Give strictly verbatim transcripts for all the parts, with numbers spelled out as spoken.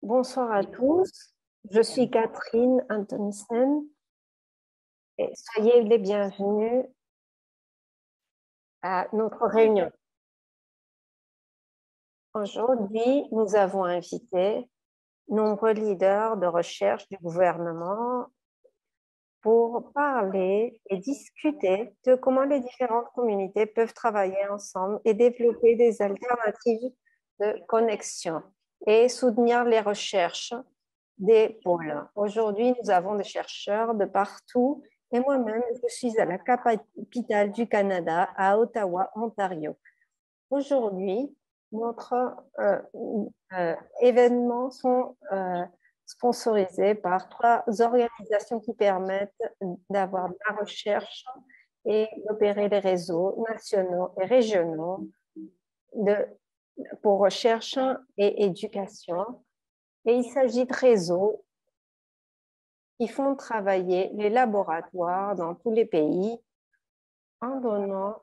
Bonsoir à tous, je suis Catherine Antonsen et soyez les bienvenus à notre réunion. Aujourd'hui, nous avons invité nombreux leaders de recherche du gouvernement pour parler et discuter de comment les différentes communautés peuvent travailler ensemble et développer des alternatives de connexion et soutenir les recherches des pôles. Aujourd'hui, nous avons des chercheurs de partout et moi-même, je suis à la capitale du Canada, à Ottawa, Ontario. Aujourd'hui, notre euh, euh, événements sont euh, sponsorisés par trois organisations qui permettent d'avoir de la recherche et d'opérer des réseaux nationaux et régionaux de, pour recherche et éducation. Et il s'agit de réseaux qui font travailler les laboratoires dans tous les pays en donnant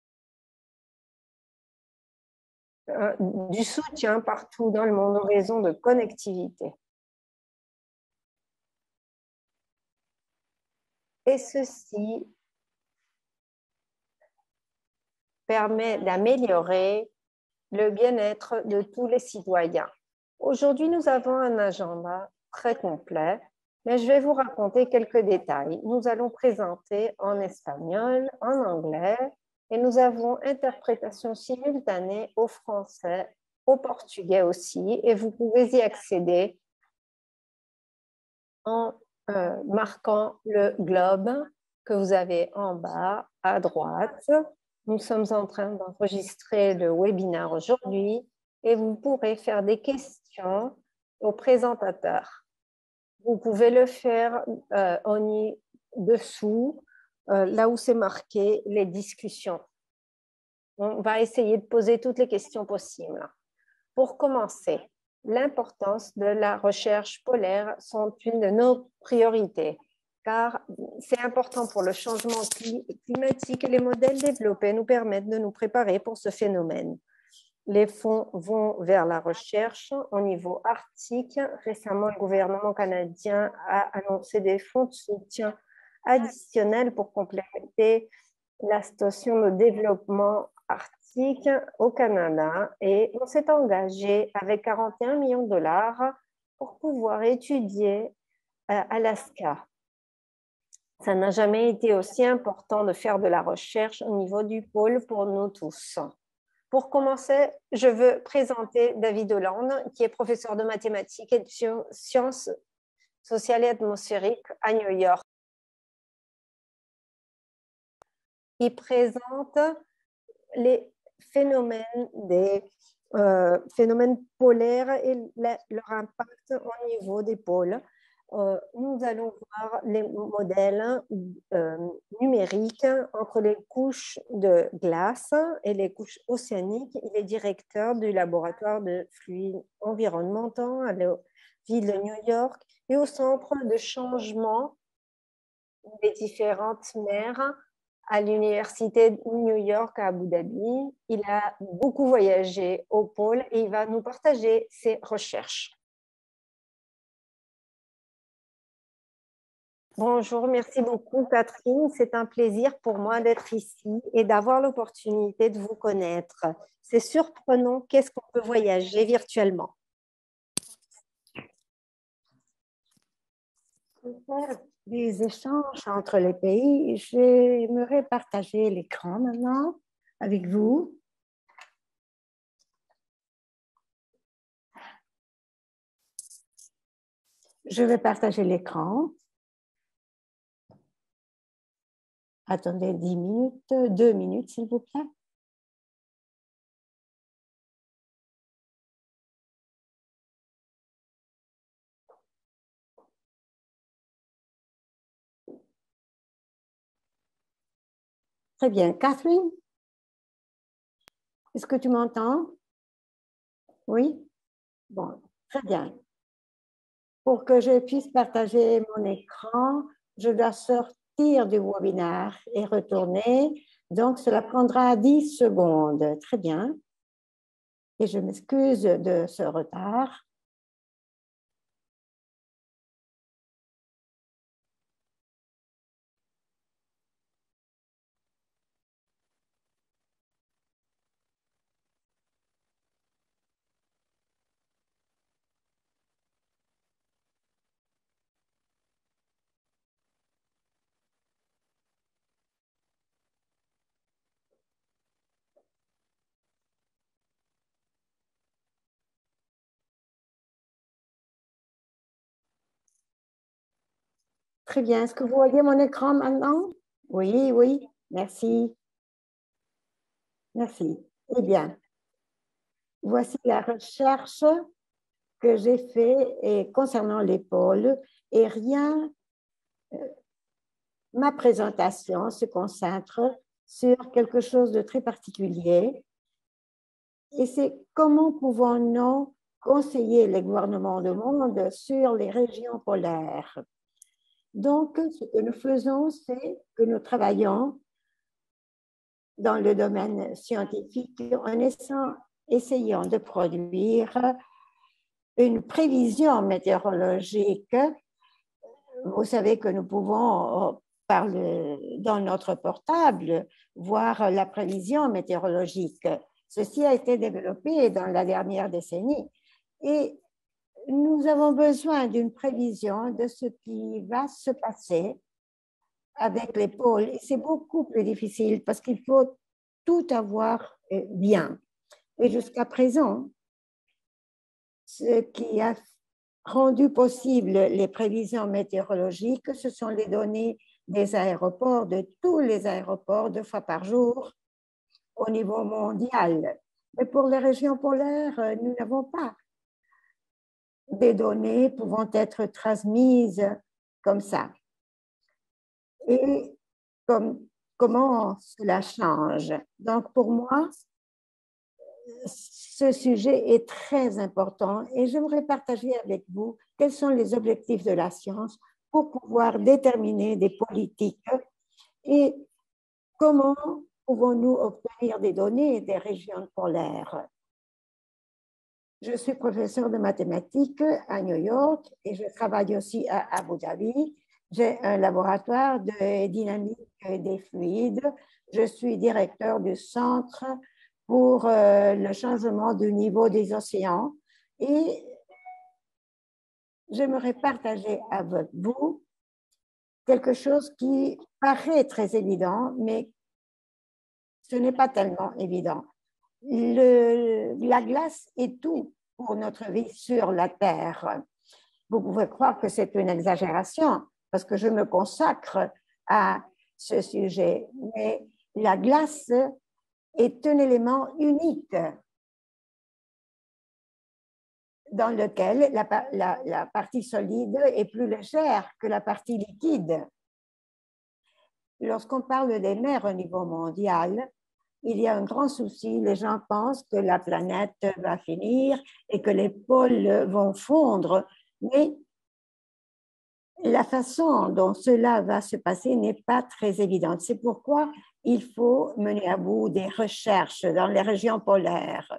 euh, du soutien partout dans le monde en raison de connectivité. Et ceci permet d'améliorer le bien-être de tous les citoyens. Aujourd'hui, nous avons un agenda très complet, mais je vais vous raconter quelques détails. Nous allons présenter en espagnol, en anglais, et nous avons interprétation simultanée au français, au portugais aussi, et vous pouvez y accéder en euh, marquant le globe que vous avez en bas à droite. Nous sommes en train d'enregistrer le webinaire aujourd'hui et vous pourrez faire des questions au présentateur. Vous pouvez le faire euh, en dessous, euh, là où c'est marqué les discussions. On va essayer de poser toutes les questions possibles. Pour commencer, l'importance de la recherche polaire sont une de nos priorités, car c'est important pour le changement climatique et les modèles développés nous permettent de nous préparer pour ce phénomène. Les fonds vont vers la recherche au niveau arctique. Récemment, le gouvernement canadien a annoncé des fonds de soutien additionnels pour compléter la station de développement arctique au Canada et on s'est engagé avec quarante et un millions de dollars pour pouvoir étudier euh, Alaska. Ça n'a jamais été aussi important de faire de la recherche au niveau du pôle pour nous tous. Pour commencer, je veux présenter David Hollande, qui est professeur de mathématiques et de sciences sociales et atmosphériques à New York. Il présente les phénomènes des euh, phénomènes polaires et la, leur impact au niveau des pôles. Euh, nous allons voir les modèles euh, numériques entre les couches de glace et les couches océaniques. Il est directeur du laboratoire de fluides environnementaux à la ville de New York et au centre de changement des différentes mers à l'université de New York à Abu Dhabi. Il a beaucoup voyagé au pôle et il va nous partager ses recherches. Bonjour, merci beaucoup Catherine. C'est un plaisir pour moi d'être ici et d'avoir l'opportunité de vous connaître. C'est surprenant qu'est-ce qu'on peut voyager virtuellement. Des échanges entre les pays. J'aimerais partager l'écran maintenant avec vous. Je vais partager l'écran. Attendez dix minutes, deux minutes s'il vous plaît. Très bien. Catherine, est-ce que tu m'entends? Oui? Bon, très bien. Pour que je puisse partager mon écran, je dois sortir du webinaire et retourner. Donc, cela prendra dix secondes. Très bien. Et je m'excuse de ce retard. Très bien. Est-ce que vous voyez mon écran maintenant? Oui, oui. Merci. Merci. Eh bien, voici la recherche que j'ai faite concernant les pôles et rien, euh, ma présentation se concentre sur quelque chose de très particulier et c'est comment pouvons-nous conseiller les gouvernements du monde sur les régions polaires. Donc, ce que nous faisons, c'est que nous travaillons dans le domaine scientifique en essayant, essayant de produire une prévision météorologique. Vous savez que nous pouvons, par le, dans notre portable, voir la prévision météorologique. Ceci a été développé dans la dernière décennie et nous avons besoin d'une prévision de ce qui va se passer avec les pôles. Et c'est beaucoup plus difficile parce qu'il faut tout avoir bien. Et jusqu'à présent, ce qui a rendu possible les prévisions météorologiques, ce sont les données des aéroports, de tous les aéroports, deux fois par jour, au niveau mondial. Mais pour les régions polaires, nous n'avons pas des données pouvant être transmises comme ça. Et comme, comment cela change? Donc, pour moi, ce sujet est très important et j'aimerais partager avec vous quels sont les objectifs de la science pour pouvoir déterminer des politiques et comment pouvons-nous obtenir des données des régions polaires. Je suis professeur de mathématiques à New York et je travaille aussi à Abu Dhabi. J'ai un laboratoire de dynamique des fluides. Je suis directeur du Centre pour euh, le changement du niveau des océans et j'aimerais partager avec vous quelque chose qui paraît très évident, mais ce n'est pas tellement évident. Le, la glace est tout pour notre vie sur la Terre. Vous pouvez croire que c'est une exagération parce que je me consacre à ce sujet, mais la glace est un élément unique dans lequel la, la, la partie solide est plus légère que la partie liquide. Lorsqu'on parle des mers au niveau mondial, il y a un grand souci. Les gens pensent que la planète va finir et que les pôles vont fondre, mais la façon dont cela va se passer n'est pas très évidente. C'est pourquoi il faut mener à bout des recherches dans les régions polaires.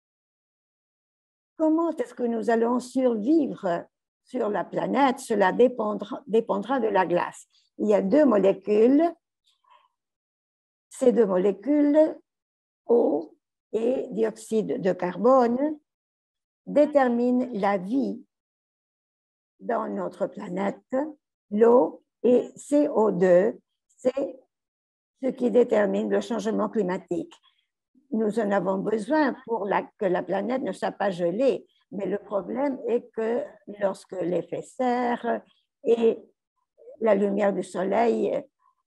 Comment est-ce que nous allons survivre sur la planète? Cela dépendra, dépendra de la glace. Il y a deux molécules. Ces deux molécules, eau et dioxyde de carbone, déterminent la vie dans notre planète. L'eau et C O deux, c'est ce qui détermine le changement climatique. Nous en avons besoin pour la, que la planète ne soit pas gelée, mais le problème est que lorsque l'effet serre et la lumière du soleil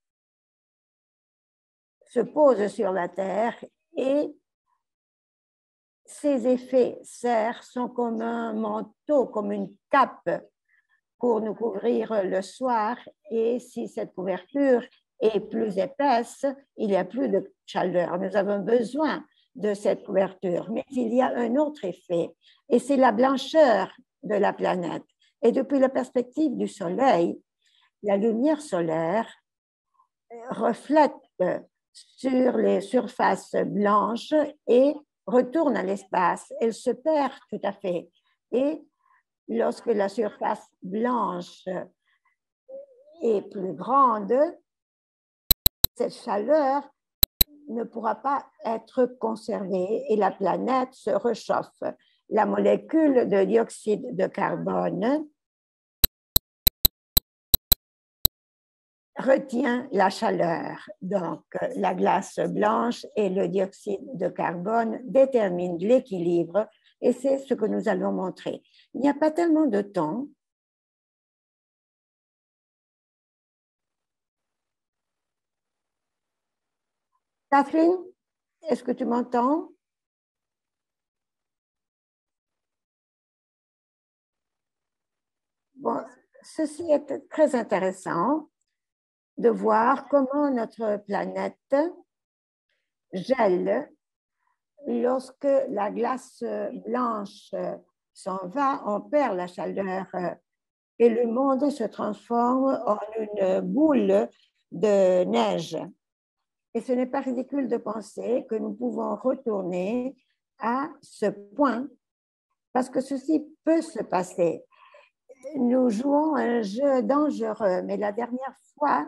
se posent sur la Terre et ces effets serres sont comme un manteau, comme une cape pour nous couvrir le soir et si cette couverture est plus épaisse, il n'y a plus de chaleur. Nous avons besoin de cette couverture. Mais il y a un autre effet et c'est la blancheur de la planète. Et depuis la perspective du Soleil, la lumière solaire reflète sur les surfaces blanches et retourne à l'espace. Elle se perd tout à fait. Et lorsque la surface blanche est plus grande, cette chaleur ne pourra pas être conservée et la planète se réchauffe. La molécule de dioxyde de carbone retient la chaleur. Donc, la glace blanche et le dioxyde de carbone déterminent l'équilibre et c'est ce que nous allons montrer. Il n'y a pas tellement de temps Catherine, est-ce que tu m'entends? Bon, ceci est très intéressant de voir comment notre planète gèle lorsque la glace blanche s'en va, on perd la chaleur et le monde se transforme en une boule de neige. Et ce n'est pas ridicule de penser que nous pouvons retourner à ce point parce que ceci peut se passer. Nous jouons un jeu dangereux, mais la dernière fois,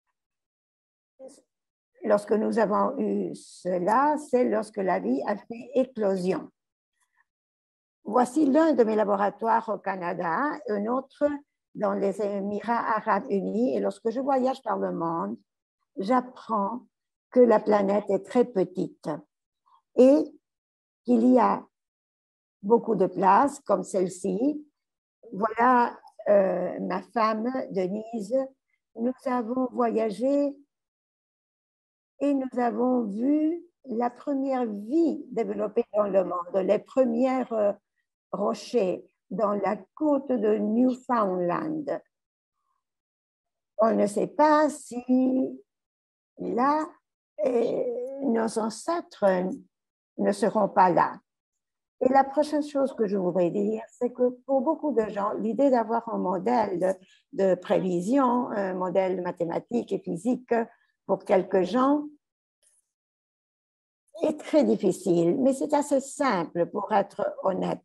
lorsque nous avons eu cela, c'est lorsque la vie a fait éclosion. Voici l'un de mes laboratoires au Canada, un autre dans les Émirats arabes unis. Et lorsque je voyage par le monde, j'apprends que la planète est très petite et qu'il y a beaucoup de places comme celle-ci. Voilà euh, ma femme, Denise. Nous avons voyagé et nous avons vu la première vie développée dans le monde, les premières euh, rochers dans la côte de Newfoundland. On ne sait pas si là, nos ancêtres ne seront pas là. Et la prochaine chose que je voudrais dire, c'est que pour beaucoup de gens, l'idée d'avoir un modèle de prévision, un modèle mathématique et physique, pour quelques gens, est très difficile, mais c'est assez simple pour être honnête.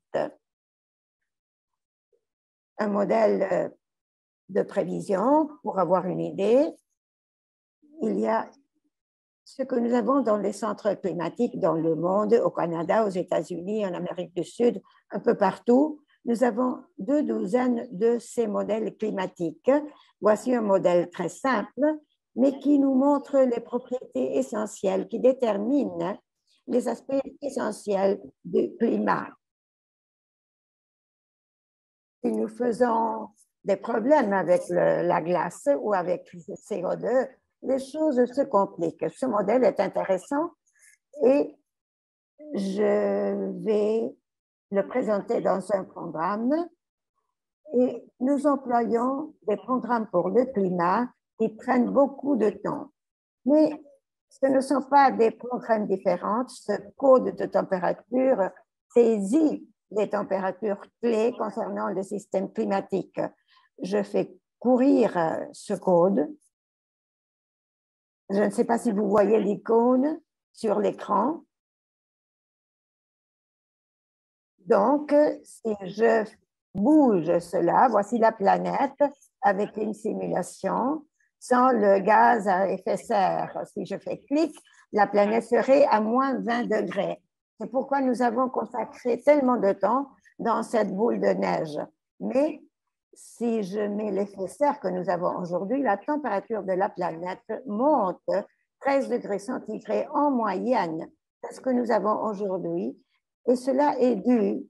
Un modèle de prévision, pour avoir une idée, il y a ce que nous avons dans les centres climatiques dans le monde, au Canada, aux États-Unis, en Amérique du Sud, un peu partout. Nous avons deux douzaines de ces modèles climatiques. Voici un modèle très simple, mais qui nous montre les propriétés essentielles, qui déterminent les aspects essentiels du climat. Si nous faisons des problèmes avec le, la glace ou avec le C O deux, les choses se compliquent. Ce modèle est intéressant et je vais le présenter dans un programme. Et nous employons des programmes pour le climat qui prennent beaucoup de temps. Mais ce ne sont pas des programmes différents. Ce code de température saisit les températures clés concernant le système climatique. Je fais courir ce code. Je ne sais pas si vous voyez l'icône sur l'écran. Donc, si je bouge cela, voici la planète avec une simulation sans le gaz à effet de serre. Si je fais clic, la planète serait à moins vingt degrés. C'est pourquoi nous avons consacré tellement de temps dans cette boule de neige. Mais si je mets l'effet de serre que nous avons aujourd'hui, la température de la planète monte treize degrés centigrés en moyenne. C'est ce que nous avons aujourd'hui. Et cela est dû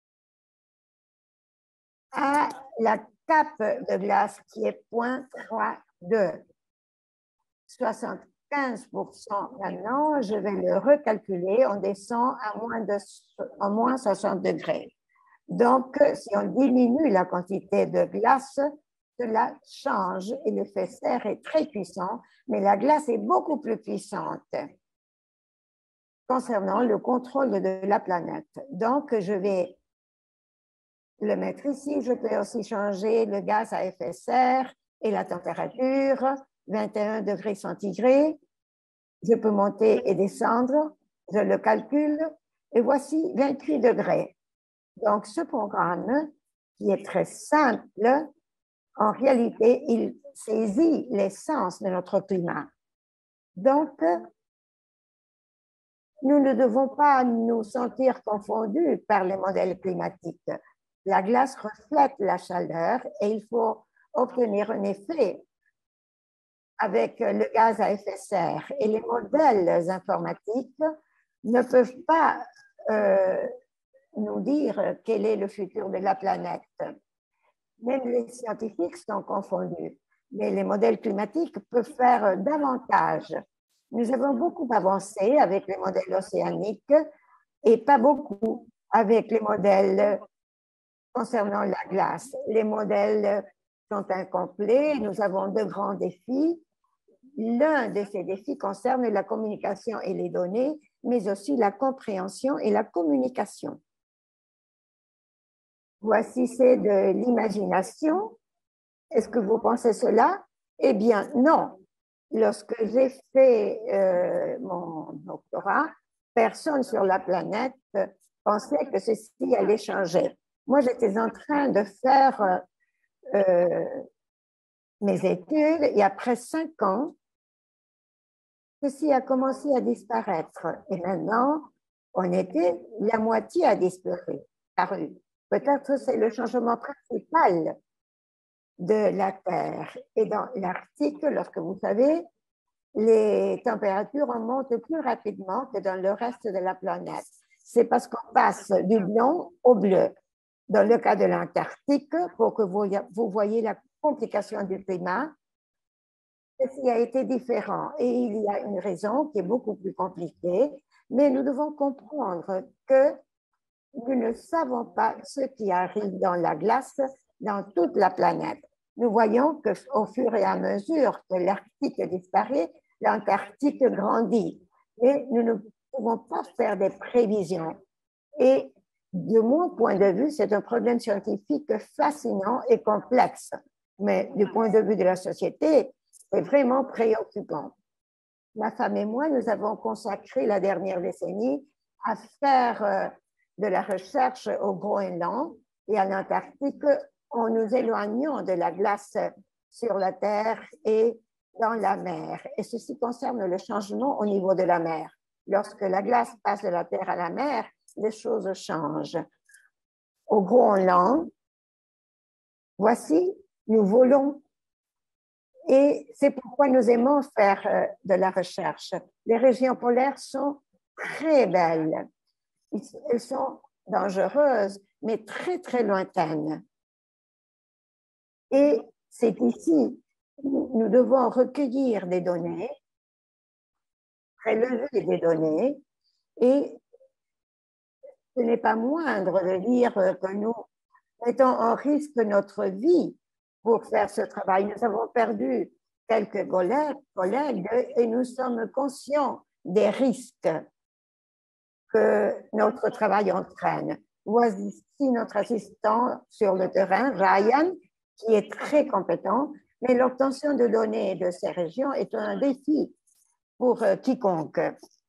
à la cape de glace qui est zéro virgule trente-deux. soixante-quinze pour cent maintenant, je vais le recalculer, on descend à moins, de, à moins soixante degrés. Donc, si on diminue la quantité de glace, cela change et l'effet serre est très puissant, mais la glace est beaucoup plus puissante concernant le contrôle de la planète. Donc, je vais le mettre ici. Je peux aussi changer le gaz à effet de serre et la température, vingt et un degrés centigrés. Je peux monter et descendre. Je le calcule et voici vingt-huit degrés. Donc, ce programme, qui est très simple, en réalité, il saisit l'essence de notre climat. Donc, nous ne devons pas nous sentir confondus par les modèles climatiques. La glace reflète la chaleur et il faut obtenir un effet avec le gaz à effet de serre. Et les modèles informatiques ne peuvent pas euh, nous dire quel est le futur de la planète. Même les scientifiques sont confondus. Mais les modèles climatiques peuvent faire davantage. Nous avons beaucoup avancé avec les modèles océaniques et pas beaucoup avec les modèles concernant la glace. Les modèles sont incomplets, nous avons de grands défis. L'un de ces défis concerne la communication et les données, mais aussi la compréhension et la communication. Voici, c'est de l'imagination. Est-ce que vous pensez cela? Eh bien, non. Lorsque j'ai fait euh, mon doctorat, personne sur la planète pensait que ceci allait changer. Moi, j'étais en train de faire euh, mes études et après cinq ans, ceci a commencé à disparaître. Et maintenant, on était, la moitié a disparu. Peut-être c'est le changement principal de la Terre. Et dans l'Arctique, lorsque vous savez, les températures montent plus rapidement que dans le reste de la planète. C'est parce qu'on passe du blanc au bleu. Dans le cas de l'Antarctique, pour que vous, vous voyez la complication du climat, ceci a été différent. Et il y a une raison qui est beaucoup plus compliquée, mais nous devons comprendre que nous ne savons pas ce qui arrive dans la glace dans toute la planète. Nous voyons qu'au fur et à mesure que l'Arctique disparaît, l'Antarctique grandit. Et nous ne pouvons pas faire des prévisions. Et de mon point de vue, c'est un problème scientifique fascinant et complexe. Mais du point de vue de la société, c'est vraiment préoccupant. Ma femme et moi, nous avons consacré la dernière décennie à faire euh, de la recherche au Groenland et à l'Antarctique en nous éloignant de la glace sur la Terre et dans la mer. Et ceci concerne le changement au niveau de la mer. Lorsque la glace passe de la Terre à la mer, les choses changent. Au Groenland, voici, nous volons. Et c'est pourquoi nous aimons faire de la recherche. Les régions polaires sont très belles. Elles sont dangereuses, mais très, très lointaines. Et c'est ici, nous devons recueillir des données, prélever des données, et ce n'est pas moindre de dire que nous mettons en risque notre vie pour faire ce travail. Nous avons perdu quelques collègues et nous sommes conscients des risques que notre travail entraîne. Voici notre assistant sur le terrain, Ryan, qui est très compétent, mais l'obtention de données de ces régions est un défi pour euh, quiconque.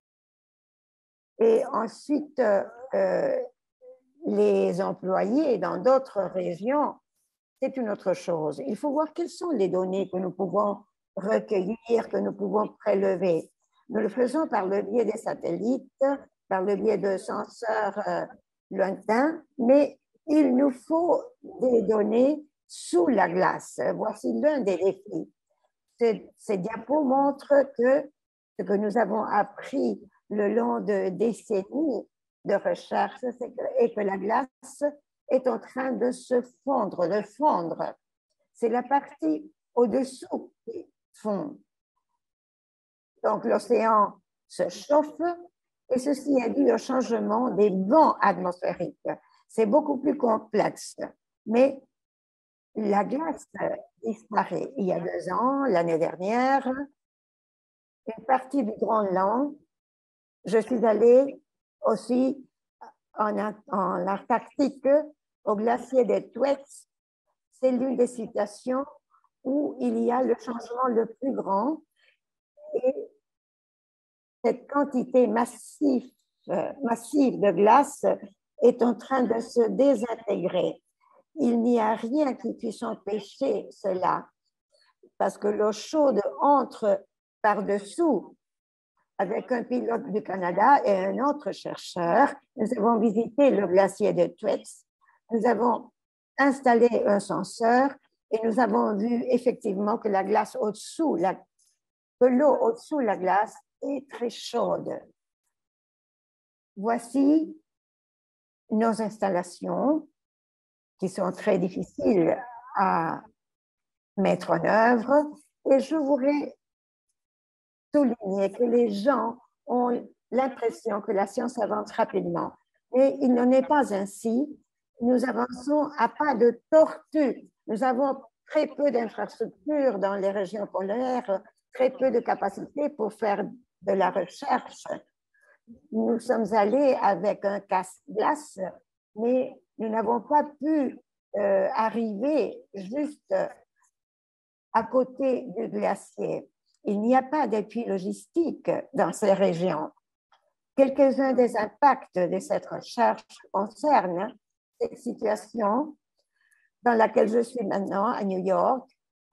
Et ensuite, euh, les employés dans d'autres régions, c'est une autre chose. Il faut voir quelles sont les données que nous pouvons recueillir, que nous pouvons prélever. Nous le faisons par le biais des satellites, par le biais de senseurs euh, lointains, mais il nous faut des données sous la glace. Voici l'un des défis. Ces, ces diapos montrent que ce que nous avons appris le long de décennies de recherche, c'est que, et que la glace est en train de se fondre, de fondre. C'est la partie au-dessous qui fond. Donc l'océan se chauffe et ceci est dû au changement des vents atmosphériques. C'est beaucoup plus complexe, mais la glace disparaît. Il y a deux ans, l'année dernière, une partie du Groenland, je suis allée aussi en, en Antarctique, au glacier des Thwaites. C'est l'une des situations où il y a le changement le plus grand et cette quantité massive, euh, massive de glace est en train de se désintégrer. Il n'y a rien qui puisse empêcher cela parce que l'eau chaude entre par-dessous. Avec un pilote du Canada et un autre chercheur, nous avons visité le glacier de Thwaites. Nous avons installé un senseur et nous avons vu effectivement que la glace au-dessous, la, que l'eau au-dessous de la glace est très chaude. Voici nos installations qui sont très difficiles à mettre en œuvre et je voudrais souligner que les gens ont l'impression que la science avance rapidement. Mais il n'en est pas ainsi. Nous avançons à pas de tortue. Nous avons très peu d'infrastructures dans les régions polaires, très peu de capacités pour faire de la recherche. Nous sommes allés avec un casse-glace, mais nous n'avons pas pu euh, arriver juste à côté du glacier. Il n'y a pas d'appui logistique dans ces régions. Quelques-uns des impacts de cette recherche concernent cette situation dans laquelle je suis maintenant à New York.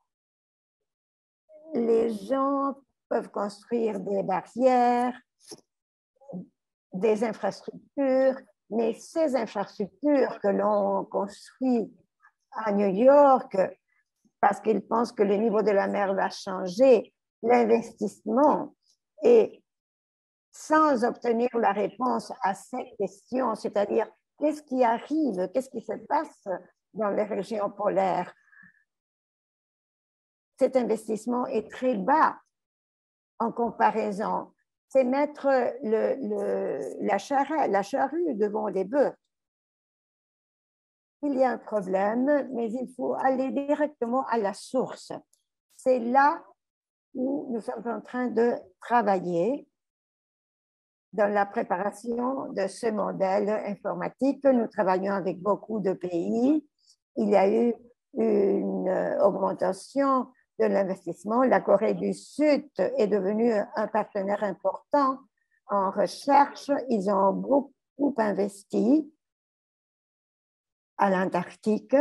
Les gens peuvent construire des barrières, des infrastructures, mais ces infrastructures que l'on construit à New York, parce qu'ils pensent que le niveau de la mer va changer, l'investissement est sans obtenir la réponse à cette question, c'est-à-dire qu'est-ce qui arrive, qu'est-ce qui se passe dans les régions polaires. Cet investissement est très bas en comparaison. C'est mettre le, le, la, charrue, la charrue devant les bœufs. Il y a un problème, mais il faut aller directement à la source. C'est là où nous sommes en train de travailler dans la préparation de ce modèle informatique. Nous travaillons avec beaucoup de pays. Il y a eu une augmentation de l'investissement. La Corée du Sud est devenue un partenaire important en recherche. Ils ont beaucoup investi à l'Antarctique.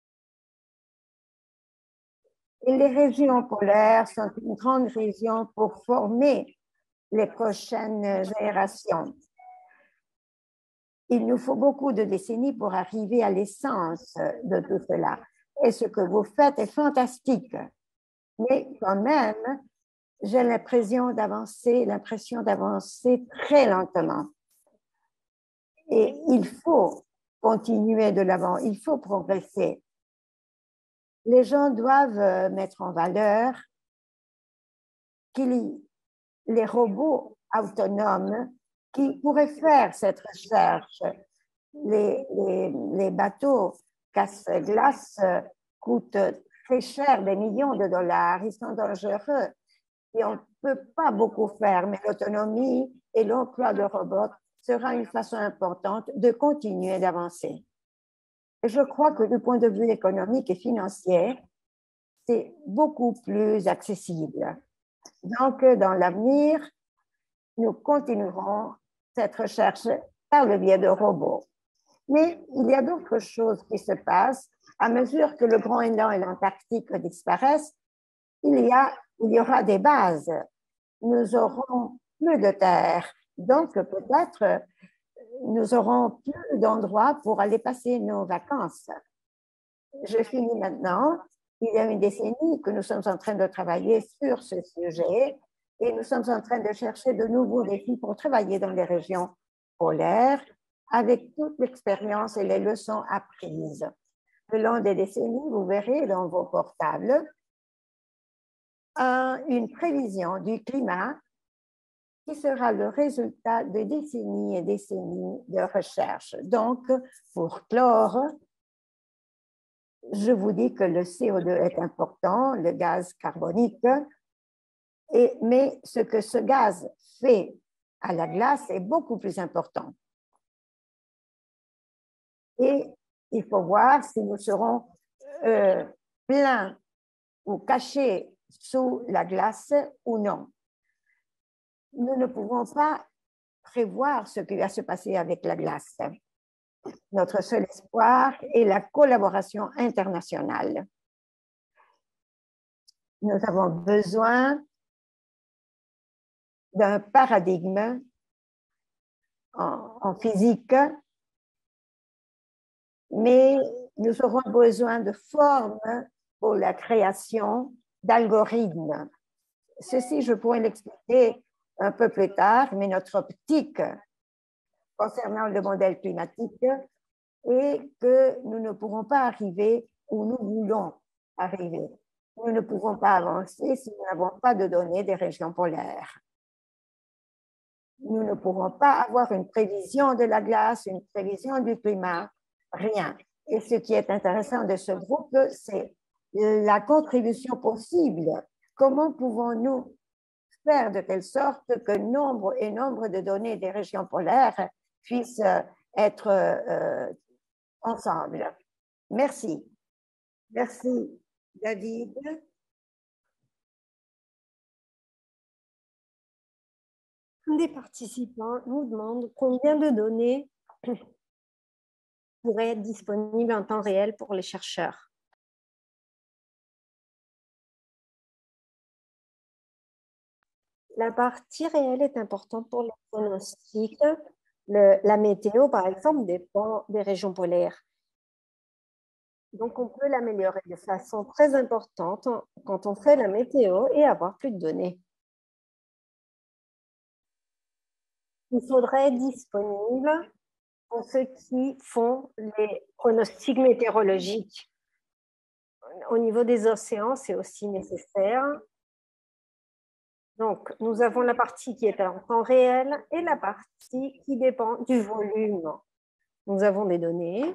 Et les régions polaires sont une grande région pour former les prochaines générations. Il nous faut beaucoup de décennies pour arriver à l'essence de tout cela. Et ce que vous faites est fantastique. Mais quand même, j'ai l'impression d'avancer, l'impression d'avancer très lentement. Et il faut continuer de l'avant, il faut progresser. Les gens doivent mettre en valeur qu'il y ait les robots autonomes qui pourraient faire cette recherche. Les, les, les bateaux casse-glace coûtent très cher, des millions de dollars, ils sont dangereux et on ne peut pas beaucoup faire, mais l'autonomie et l'emploi de robots sera une façon importante de continuer d'avancer. Et je crois que du point de vue économique et financier, c'est beaucoup plus accessible. Donc, dans l'avenir, nous continuerons cette recherche par le biais de robots. Mais il y a d'autres choses qui se passent. À mesure que le Groenland et l'Antarctique disparaissent, il y, a, il y aura des bases. Nous aurons plus de terre. Donc, peut-être, nous aurons plus d'endroits pour aller passer nos vacances. Je finis maintenant. Il y a une décennie que nous sommes en train de travailler sur ce sujet et nous sommes en train de chercher de nouveaux défis pour travailler dans les régions polaires avec toute l'expérience et les leçons apprises. Le long des décennies, vous verrez dans vos portables un, une prévision du climat qui sera le résultat de décennies et décennies de recherche. Donc, pour clore, je vous dis que le C O deux est important, le gaz carbonique, et, mais ce que ce gaz fait à la glace est beaucoup plus important. Et il faut voir si nous serons euh, pleins ou cachés sous la glace ou non. Nous ne pouvons pas prévoir ce qui va se passer avec la glace. Notre seul espoir est la collaboration internationale. Nous avons besoin d'un paradigme en, en physique, mais nous aurons besoin de formes pour la création d'algorithmes. Ceci, je pourrais l'expliquer un peu plus tard, mais notre optique concernant le modèle climatique est que nous ne pourrons pas arriver où nous voulons arriver. Nous ne pouvons pas avancer si nous n'avons pas de données des régions polaires. Nous ne pourrons pas avoir une prévision de la glace, une prévision du climat, rien. Et ce qui est intéressant de ce groupe, c'est la contribution possible. Comment pouvons-nous faire de telle sorte que nombre et nombre de données des régions polaires puissent être euh, ensemble? Merci. Merci, David. Un des participants nous demande combien de données pourraient être disponibles en temps réel pour les chercheurs. La partie réelle est importante pour les pronostics. Le, la météo, par exemple, dépend des régions polaires. Donc, on peut l'améliorer de façon très importante quand on fait la météo et avoir plus de données. Il faudrait être disponible pour ceux qui font les pronostics météorologiques. Au niveau des océans, c'est aussi nécessaire. Donc, nous avons la partie qui est en temps réel et la partie qui dépend du volume. Nous avons des données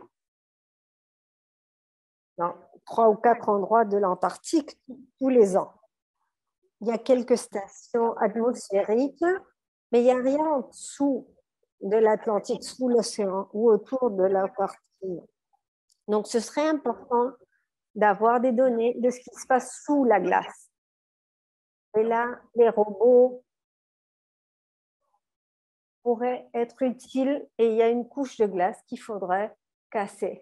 dans trois ou quatre endroits de l'Antarctique tous les ans. Il y a quelques stations atmosphériques, mais il n'y a rien en dessous de l'Atlantique, sous l'océan ou autour de l'Antarctique. Donc, ce serait important d'avoir des données de ce qui se passe sous la glace. Et là, les robots pourraient être utiles et il y a une couche de glace qu'il faudrait casser.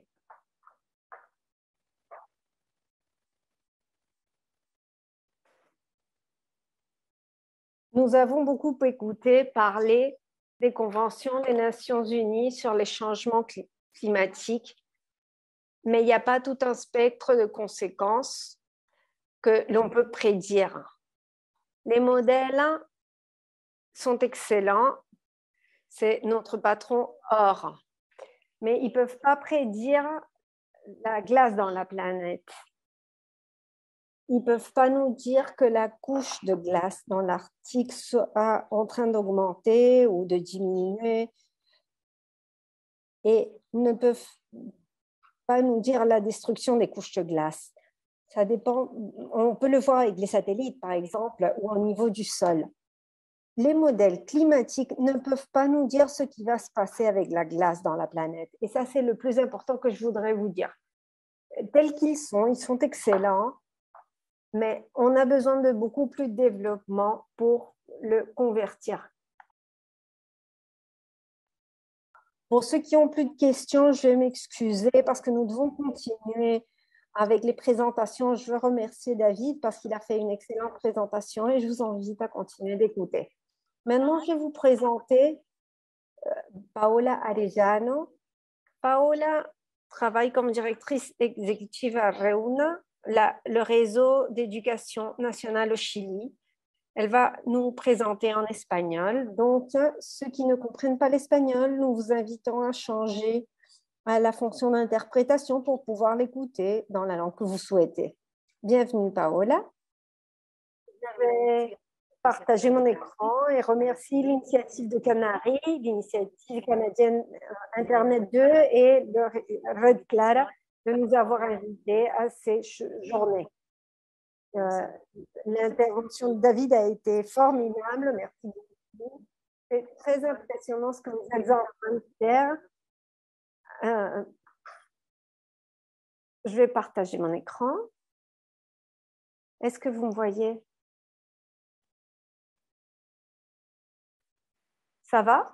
Nous avons beaucoup écouté parler des conventions des Nations Unies sur les changements climatiques, mais il n'y a pas tout un spectre de conséquences que l'on peut prédire. Les modèles sont excellents, c'est notre patron Or, mais ils ne peuvent pas prédire la glace dans la planète. Ils ne peuvent pas nous dire que la couche de glace dans l'Arctique soit en train d'augmenter ou de diminuer et ne peuvent pas nous dire la destruction des couches de glace. Ça dépend, on peut le voir avec les satellites, par exemple, ou au niveau du sol. Les modèles climatiques ne peuvent pas nous dire ce qui va se passer avec la glace dans la planète. Et ça, c'est le plus important que je voudrais vous dire. Tels qu'ils sont, ils sont excellents, mais on a besoin de beaucoup plus de développement pour le convertir. Pour ceux qui ont plus de questions, je vais m'excuser parce que nous devons continuer avec les présentations. Je veux remercier David parce qu'il a fait une excellente présentation et je vous invite à continuer d'écouter. Maintenant, je vais vous présenter euh, Paola Arellano. Paola travaille comme directrice exécutive à REUNA, la, le réseau d'éducation nationale au Chili. Elle va nous présenter en espagnol. Donc, ceux qui ne comprennent pas l'espagnol, nous vous invitons à changer à la fonction d'interprétation pour pouvoir l'écouter dans la langue que vous souhaitez. Bienvenue, Paola. Je vais partager mon écran et remercier l'initiative de Canaries, l'initiative canadienne Internet deux et de Red Clara de nous avoir invités à ces journées. Euh, L'intervention de David a été formidable, merci beaucoup. C'est très impressionnant ce que vous êtes en train de faire. Euh, je vais partager mon écran. Est-ce que vous me voyez? Ça va?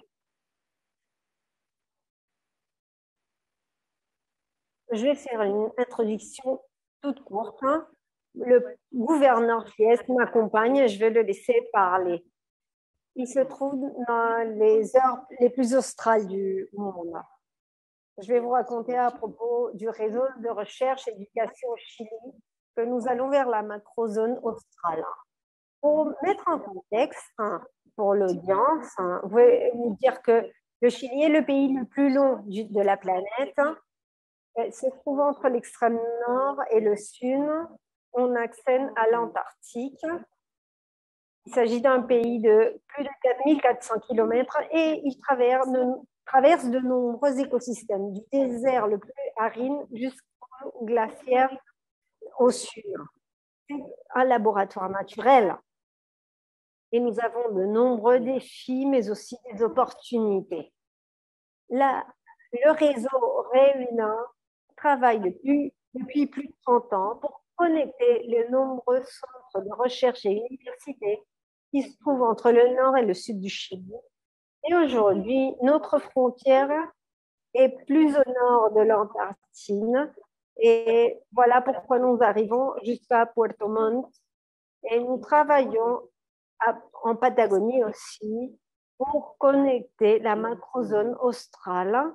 Je vais faire une introduction toute courte. Hein. Le gouverneur Fies m'accompagne, je vais le laisser parler. Il se trouve dans les heures les plus australes du monde. Je vais vous raconter à propos du réseau de recherche et d'éducation au Chili que nous allons vers la macrozone australe. Pour mettre en contexte, hein, pour l'audience, hein, vous pouvez vous dire que le Chili est le pays le plus long du, de la planète. Hein. Elle se trouve entre l'extrême nord et le sud. on accède à l'Antarctique. Il s'agit d'un pays de plus de quatre mille quatre cents kilomètres et il traverse de, traverse de nombreux écosystèmes, du désert le plus aride jusqu'au glaciaire au sud. C'est un laboratoire naturel et nous avons de nombreux défis, mais aussi des opportunités. La, le réseau Réunion travaille depuis, depuis plus de trente ans pour connecter les nombreux centres de recherche et universités qui se trouvent entre le nord et le sud du Chili. Et aujourd'hui, notre frontière est plus au nord de l'Antarctique. Et voilà pourquoi nous arrivons jusqu'à Puerto Montt. Et nous travaillons à, en Patagonie aussi pour connecter la macrozone australe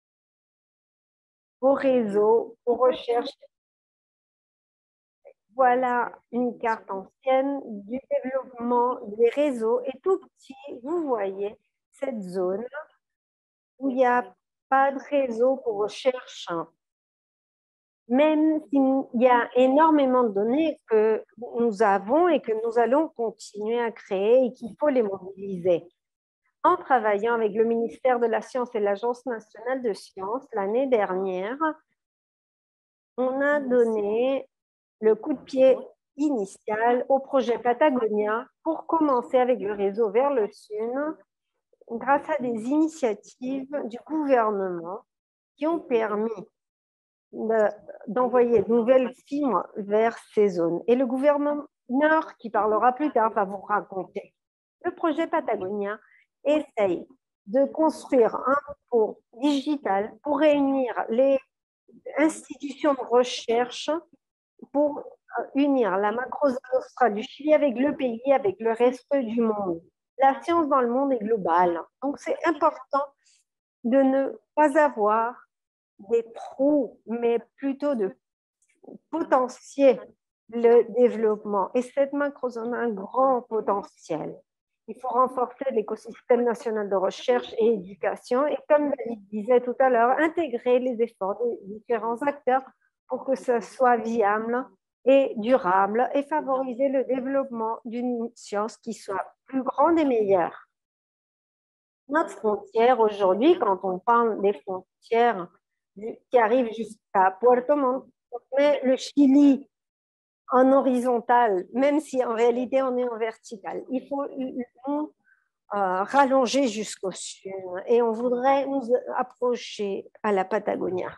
au réseau, aux recherches. Voilà une carte ancienne du développement des réseaux. Et tout petit, vous voyez cette zone où il n'y a pas de réseau pour recherche. Même s'il y a énormément de données que nous avons et que nous allons continuer à créer et qu'il faut les mobiliser. En travaillant avec le ministère de la Science et l'Agence nationale de sciences l'année dernière, on a donné le coup de pied initial au projet Patagonia pour commencer avec le réseau vers le sud grâce à des initiatives du gouvernement qui ont permis d'envoyer de nouvelles fibres vers ces zones. Et le gouverneur qui parlera plus tard va vous raconter. Le projet Patagonia essaye de construire un pont digital pour réunir les institutions de recherche pour unir la macrozone australe du Chili avec le pays, avec le reste du monde. La science dans le monde est globale. Donc, c'est important de ne pas avoir des trous, mais plutôt de potentiel le développement. Et cette macrozone a un grand potentiel. Il faut renforcer l'écosystème national de recherche et éducation et, comme David disait tout à l'heure, intégrer les efforts des différents acteurs pour que ce soit viable et durable et favoriser le développement d'une science qui soit plus grande et meilleure. Notre frontière aujourd'hui, quand on parle des frontières qui arrivent jusqu'à Puerto Montt, on met le Chili en horizontal, même si en réalité on est en vertical. Il faut nous, euh, rallonger jusqu'au sud et on voudrait nous approcher à la Patagonia.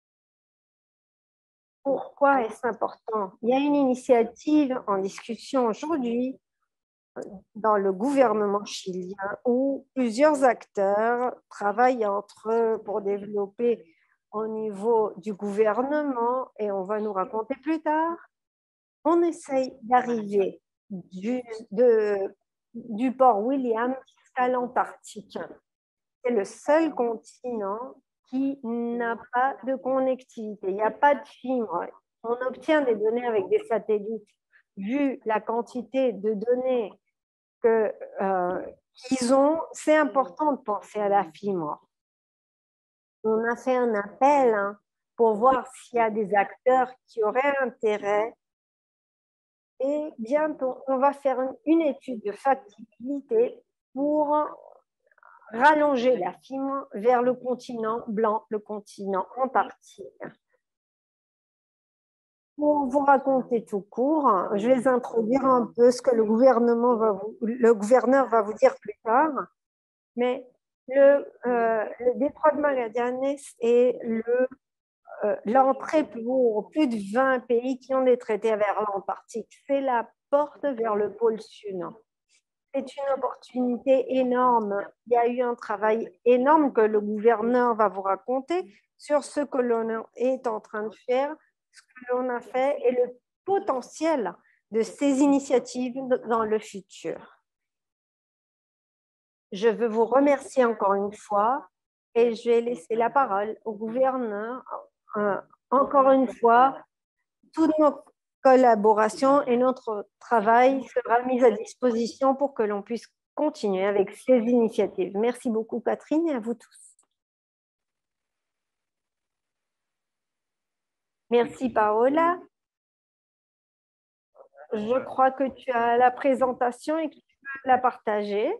Pourquoi est-ce important? Il y a une initiative en discussion aujourd'hui dans le gouvernement chilien où plusieurs acteurs travaillent entre eux pour développer au niveau du gouvernement, et on va nous raconter plus tard, on essaye d'arriver du, de, du port William jusqu'à l'Antarctique. C'est le seul continent qui n'a pas de connectivité. Il n'y a pas de fibre. On obtient des données avec des satellites. Vu la quantité de données que, euh, qu'ils ont, c'est important de penser à la fibre. On a fait un appel hein, pour voir s'il y a des acteurs qui auraient intérêt. Et bientôt, on va faire une, une étude de factibilité pour rallonger la fibre vers le continent blanc, le continent antarctique. Pour vous raconter tout court, je vais introduire un peu ce que le gouvernement va vous, le gouverneur va vous dire plus tard. Mais le, euh, le détroit de Magallanes est l'entrée euh, pour plus de vingt pays qui ont des traités vers l'Antarctique. C'est la porte vers le pôle sud. C'est une opportunité énorme. Il y a eu un travail énorme que le gouverneur va vous raconter sur ce que l'on est en train de faire, ce que l'on a fait et le potentiel de ces initiatives dans le futur. Je veux vous remercier encore une fois et je vais laisser la parole au gouverneur. Euh, encore une fois, toutes nos collaborations et notre travail sera mis à disposition pour que l'on puisse continuer avec ces initiatives. Merci beaucoup, Catherine, et à vous tous. Merci, Paola. je crois que tu as la présentation et que tu peux la partager.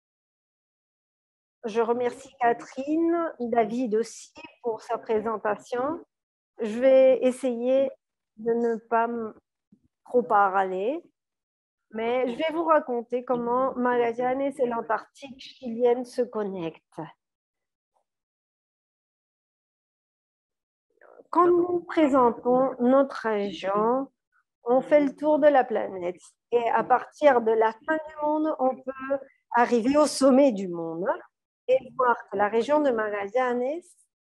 Je remercie Catherine, David aussi pour sa présentation. Je vais essayer de ne pas trop parler, mais je vais vous raconter comment Magallanes et l'Antarctique chilienne se connectent. Quand nous présentons notre région, on fait le tour de la planète et à partir de la fin du monde, on peut arriver au sommet du monde et voir que la région de Magallanes,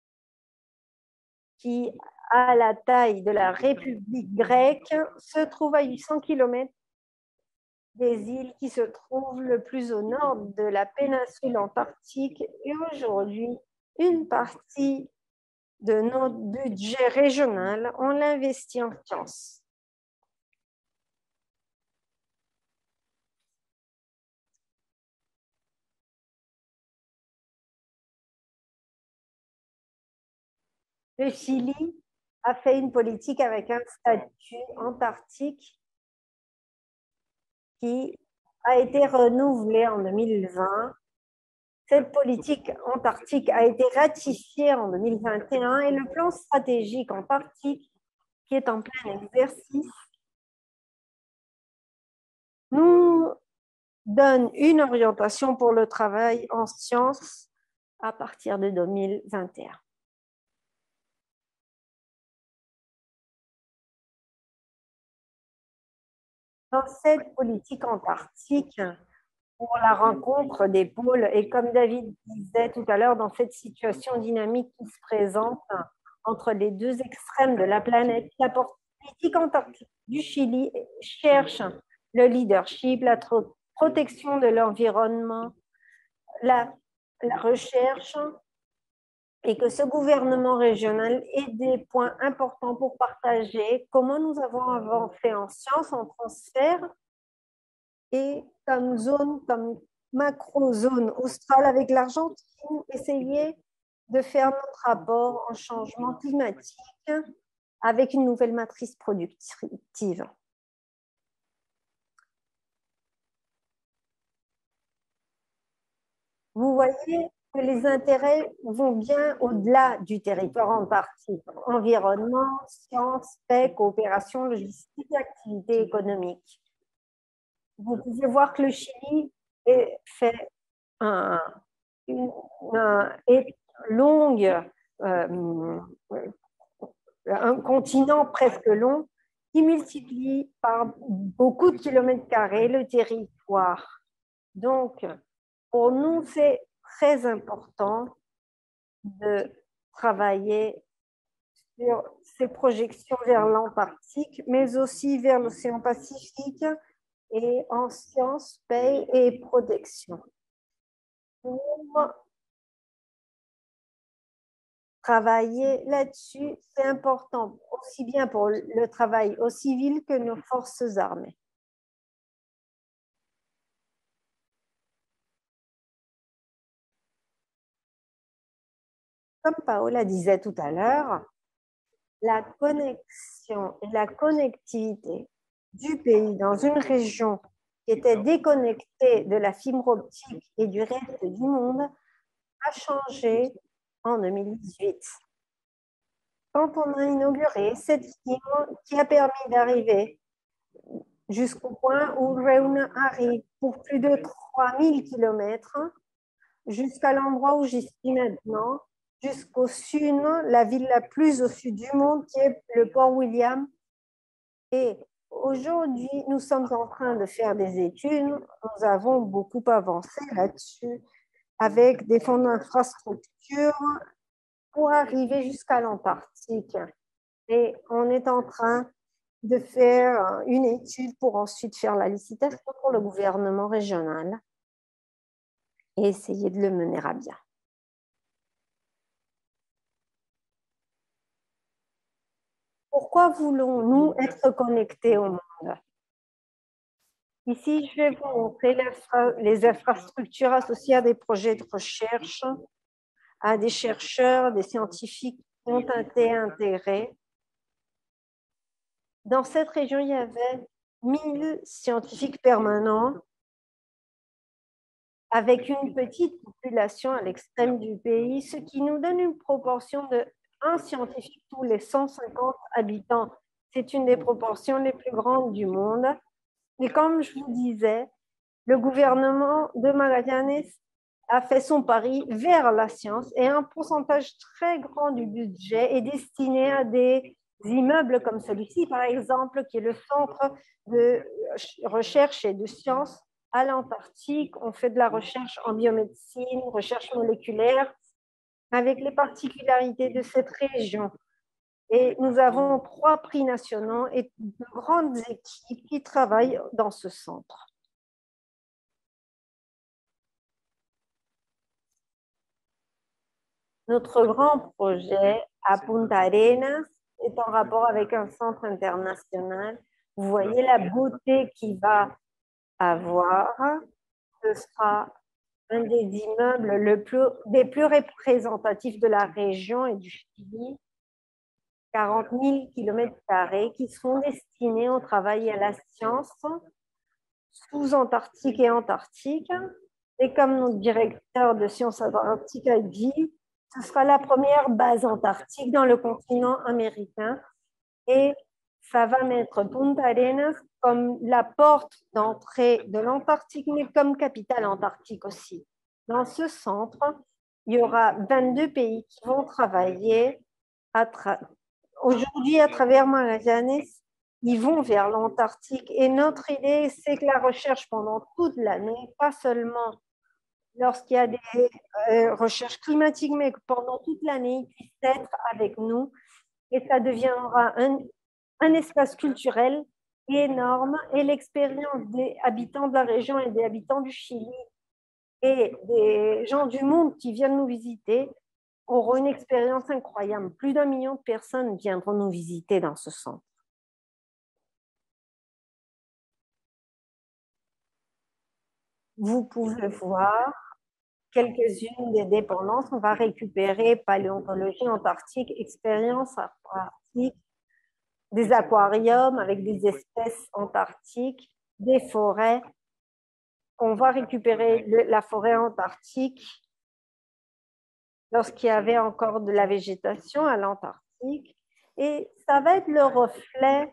qui a la taille de la République grecque, se trouve à huit cents kilomètres des îles qui se trouvent le plus au nord de la péninsule antarctique et aujourd'hui, une partie de notre budget régional, on l'investit en sciences. Le Chili a fait une politique avec un statut antarctique qui a été renouvelé en deux mille vingt. Cette politique antarctique a été ratifiée en deux mille vingt et un et le plan stratégique antarctique, qui est en plein exercice, nous donne une orientation pour le travail en sciences à partir de deux mille vingt et un. Dans cette politique antarctique, pour la rencontre des pôles, et comme David disait tout à l'heure, dans cette situation dynamique qui se présente entre les deux extrêmes de la planète, la politique antarctique du Chili cherche le leadership, la protection de l'environnement, la, la recherche, et que ce gouvernement régional ait des points importants pour partager comment nous avons avancé en sciences, en transfert, et comme zone, comme macro-zone australe avec l'Argentine, essayer de faire notre rapport en changement climatique avec une nouvelle matrice productive. Vous voyez que les intérêts vont bien au-delà du territoire antarctique. Environnement, sciences, paix, coopération, logistique, activités économiques. Vous pouvez voir que le Chili est fait un, une, un, est longue, euh, un continent presque long qui multiplie par beaucoup de kilomètres carrés le territoire. Donc, pour nous, c'est très important de travailler sur ces projections vers l'Antarctique, mais aussi vers l'océan Pacifique et en sciences, paix et protection. Pour travailler là-dessus, c'est important, aussi bien pour le travail aux civils que nos forces armées. Comme Paola disait tout à l'heure, la connexion et la connectivité du pays dans une région qui était déconnectée de la fibre optique et du reste du monde a changé en deux mille dix-huit. Quand on a inauguré cette fibre qui a permis d'arriver jusqu'au point où Reuna arrive pour plus de trois mille kilomètres, jusqu'à l'endroit où j'y suis maintenant, jusqu'au sud, la ville la plus au sud du monde, qui est le Port William. Et aujourd'hui, nous sommes en train de faire des études. Nous avons beaucoup avancé là-dessus avec des fonds d'infrastructure pour arriver jusqu'à l'Antarctique. Et on est en train de faire une étude pour ensuite faire la licitation pour le gouvernement régional et essayer de le mener à bien. Pourquoi voulons-nous être connectés au monde? Ici, je vais vous montrer les infrastructures associées à des projets de recherche, à des chercheurs, des scientifiques qui ont été intégrés. Dans cette région, il y avait mille scientifiques permanents avec une petite population à l'extrême du pays, ce qui nous donne une proportion de un scientifique tous les cent cinquante habitants. C'est une des proportions les plus grandes du monde. Et comme je vous disais, le gouvernement de Magallanes a fait son pari vers la science et un pourcentage très grand du budget est destiné à des immeubles comme celui-ci, par exemple, qui est le centre de recherche et de sciences à l'Antarctique. On fait de la recherche en biomédecine, recherche moléculaire, avec les particularités de cette région. Et nous avons trois prix nationaux et de grandes équipes qui travaillent dans ce centre. Notre grand projet à Punta Arenas est en rapport avec un centre international. Vous voyez la beauté qu'il va avoir. Ce sera un des immeubles le plus, des plus représentatifs de la région et du Chili. quarante mille kilomètres carrés qui seront destinés au travail et à la science sous-antarctique et antarctique. Et comme notre directeur de sciences antarctiques a dit, ce sera la première base antarctique dans le continent américain et ça va mettre Punta Arenas comme la porte d'entrée de l'Antarctique, mais comme capitale antarctique aussi. Dans ce centre, il y aura vingt-deux pays qui vont travailler à tra aujourd'hui à travers Magallanes. Ils vont vers l'Antarctique et notre idée, c'est que la recherche pendant toute l'année, pas seulement lorsqu'il y a des euh, recherches climatiques, mais que pendant toute l'année, ils puissent être avec nous. Et ça deviendra un, un espace culturel énorme. Et l'expérience des habitants de la région et des habitants du Chili et des gens du monde qui viennent nous visiter auront une expérience incroyable. Plus d'un million de personnes viendront nous visiter dans ce centre. Vous pouvez voir quelques-unes des dépendances. On va récupérer paléontologie antarctique, expérience antarctique, des aquariums avec des espèces antarctiques, des forêts. On va récupérer le, la forêt antarctique lorsqu'il y avait encore de la végétation à l'Antarctique. Et ça va être le reflet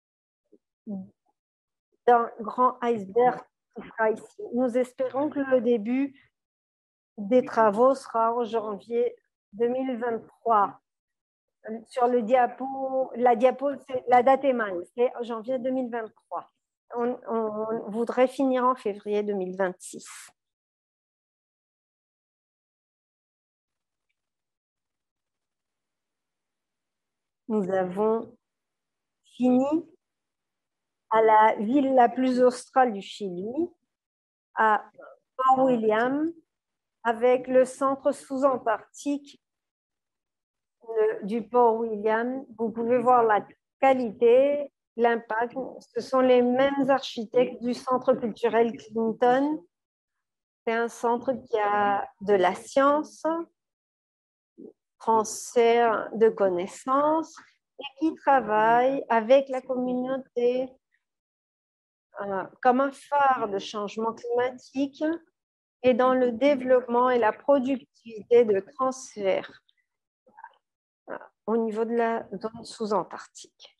d'un grand iceberg qui sera ici. Nous espérons que le début des travaux sera en janvier deux mille vingt-trois. Sur le diapo, la diapo, la date est mal, c'est janvier deux mille vingt-trois. On, on voudrait finir en février deux mille vingt-six. Nous avons fini à la ville la plus australe du Chili, à Port William, avec le centre sous-antarctique du Port William. Vous pouvez voir la qualité, l'impact. Ce sont les mêmes architectes du centre culturel Clinton. C'est un centre qui a de la science, transfert de connaissances et qui travaille avec la communauté euh, comme un phare de changement climatique et dans le développement et la productivité de transfert euh, au niveau de la zone sous-antarctique.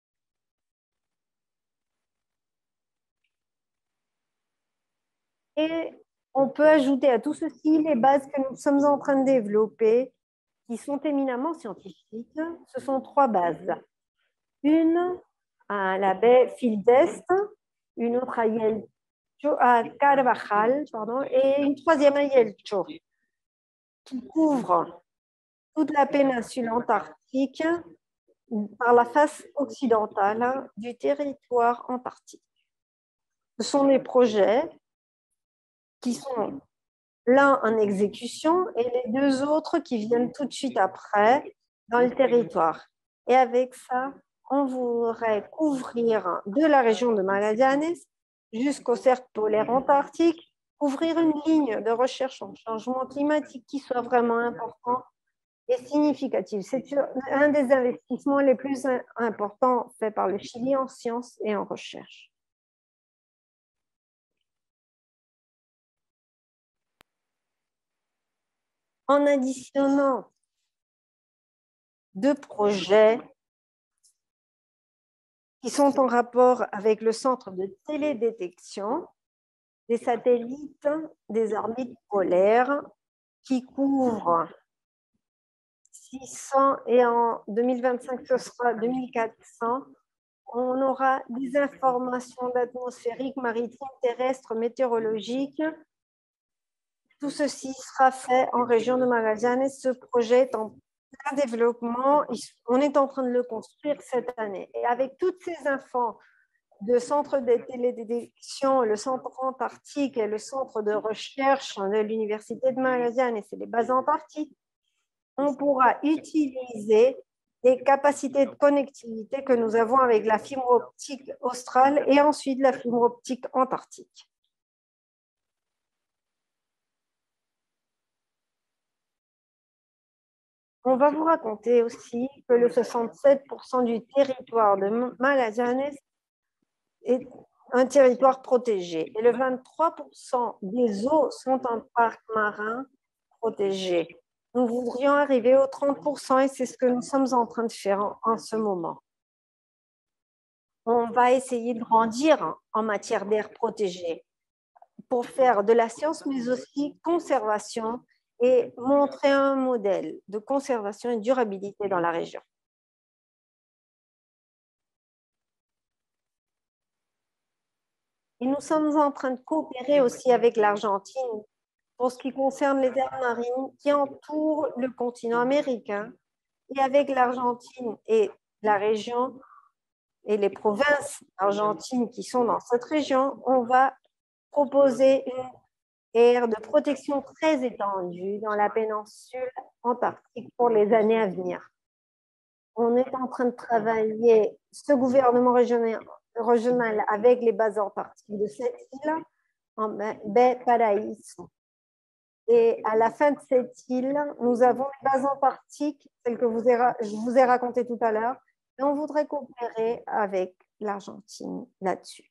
Et on peut ajouter à tout ceci les bases que nous sommes en train de développer, qui sont éminemment scientifiques. Ce sont trois bases. Une à la baie Field Est, une autre à, Yelcho, à Carvajal, pardon, et une troisième à Yelcho, qui couvre toute la péninsule antarctique par la face occidentale du territoire antarctique. Ce sont des projets qui sont l'un en exécution et les deux autres qui viennent tout de suite après dans le territoire. Et avec ça, on voudrait couvrir de la région de Magallanes jusqu'au cercle polaire antarctique, couvrir une ligne de recherche en changement climatique qui soit vraiment important et significative. C'est un des investissements les plus importants faits par le Chili en sciences et en recherche. En additionnant deux projets qui sont en rapport avec le centre de télédétection des satellites des orbites polaires qui couvrent six cents et en deux mille vingt-cinq, ce sera deux mille quatre cents. On aura des informations d'atmosphérique, maritime, terrestre, météorologique. Tout ceci sera fait en région de Magallanes. Ce projet est en plein développement. On est en train de le construire cette année. Et avec toutes ces infos de centre de télédétection, le centre antarctique et le centre de recherche de l'Université de Magallanes et les bases antarctiques, on pourra utiliser les capacités de connectivité que nous avons avec la fibre optique australe et ensuite la fibre optique antarctique. On va vous raconter aussi que le soixante-sept pour cent du territoire de Magallanes est un territoire protégé et le vingt-trois pour cent des eaux sont en parc marin protégé. Nous voudrions arriver aux trente pour cent et c'est ce que nous sommes en train de faire en, en ce moment. On va essayer de grandir en matière d'air protégé pour faire de la science, mais aussi conservation et montrer un modèle de conservation et durabilité dans la région. Et nous sommes en train de coopérer aussi avec l'Argentine pour ce qui concerne les aires marines qui entourent le continent américain. Et avec l'Argentine et la région et les provinces argentines qui sont dans cette région, on va proposer une aire de protection très étendue dans la péninsule antarctique pour les années à venir. On est en train de travailler, ce gouvernement régional, régional avec les bases antarctiques de cette île, en baie Paraíso. Et à la fin de cette île, nous avons les bases antarctiques, celles que vous ai, je vous ai racontées tout à l'heure, et on voudrait coopérer avec l'Argentine là-dessus.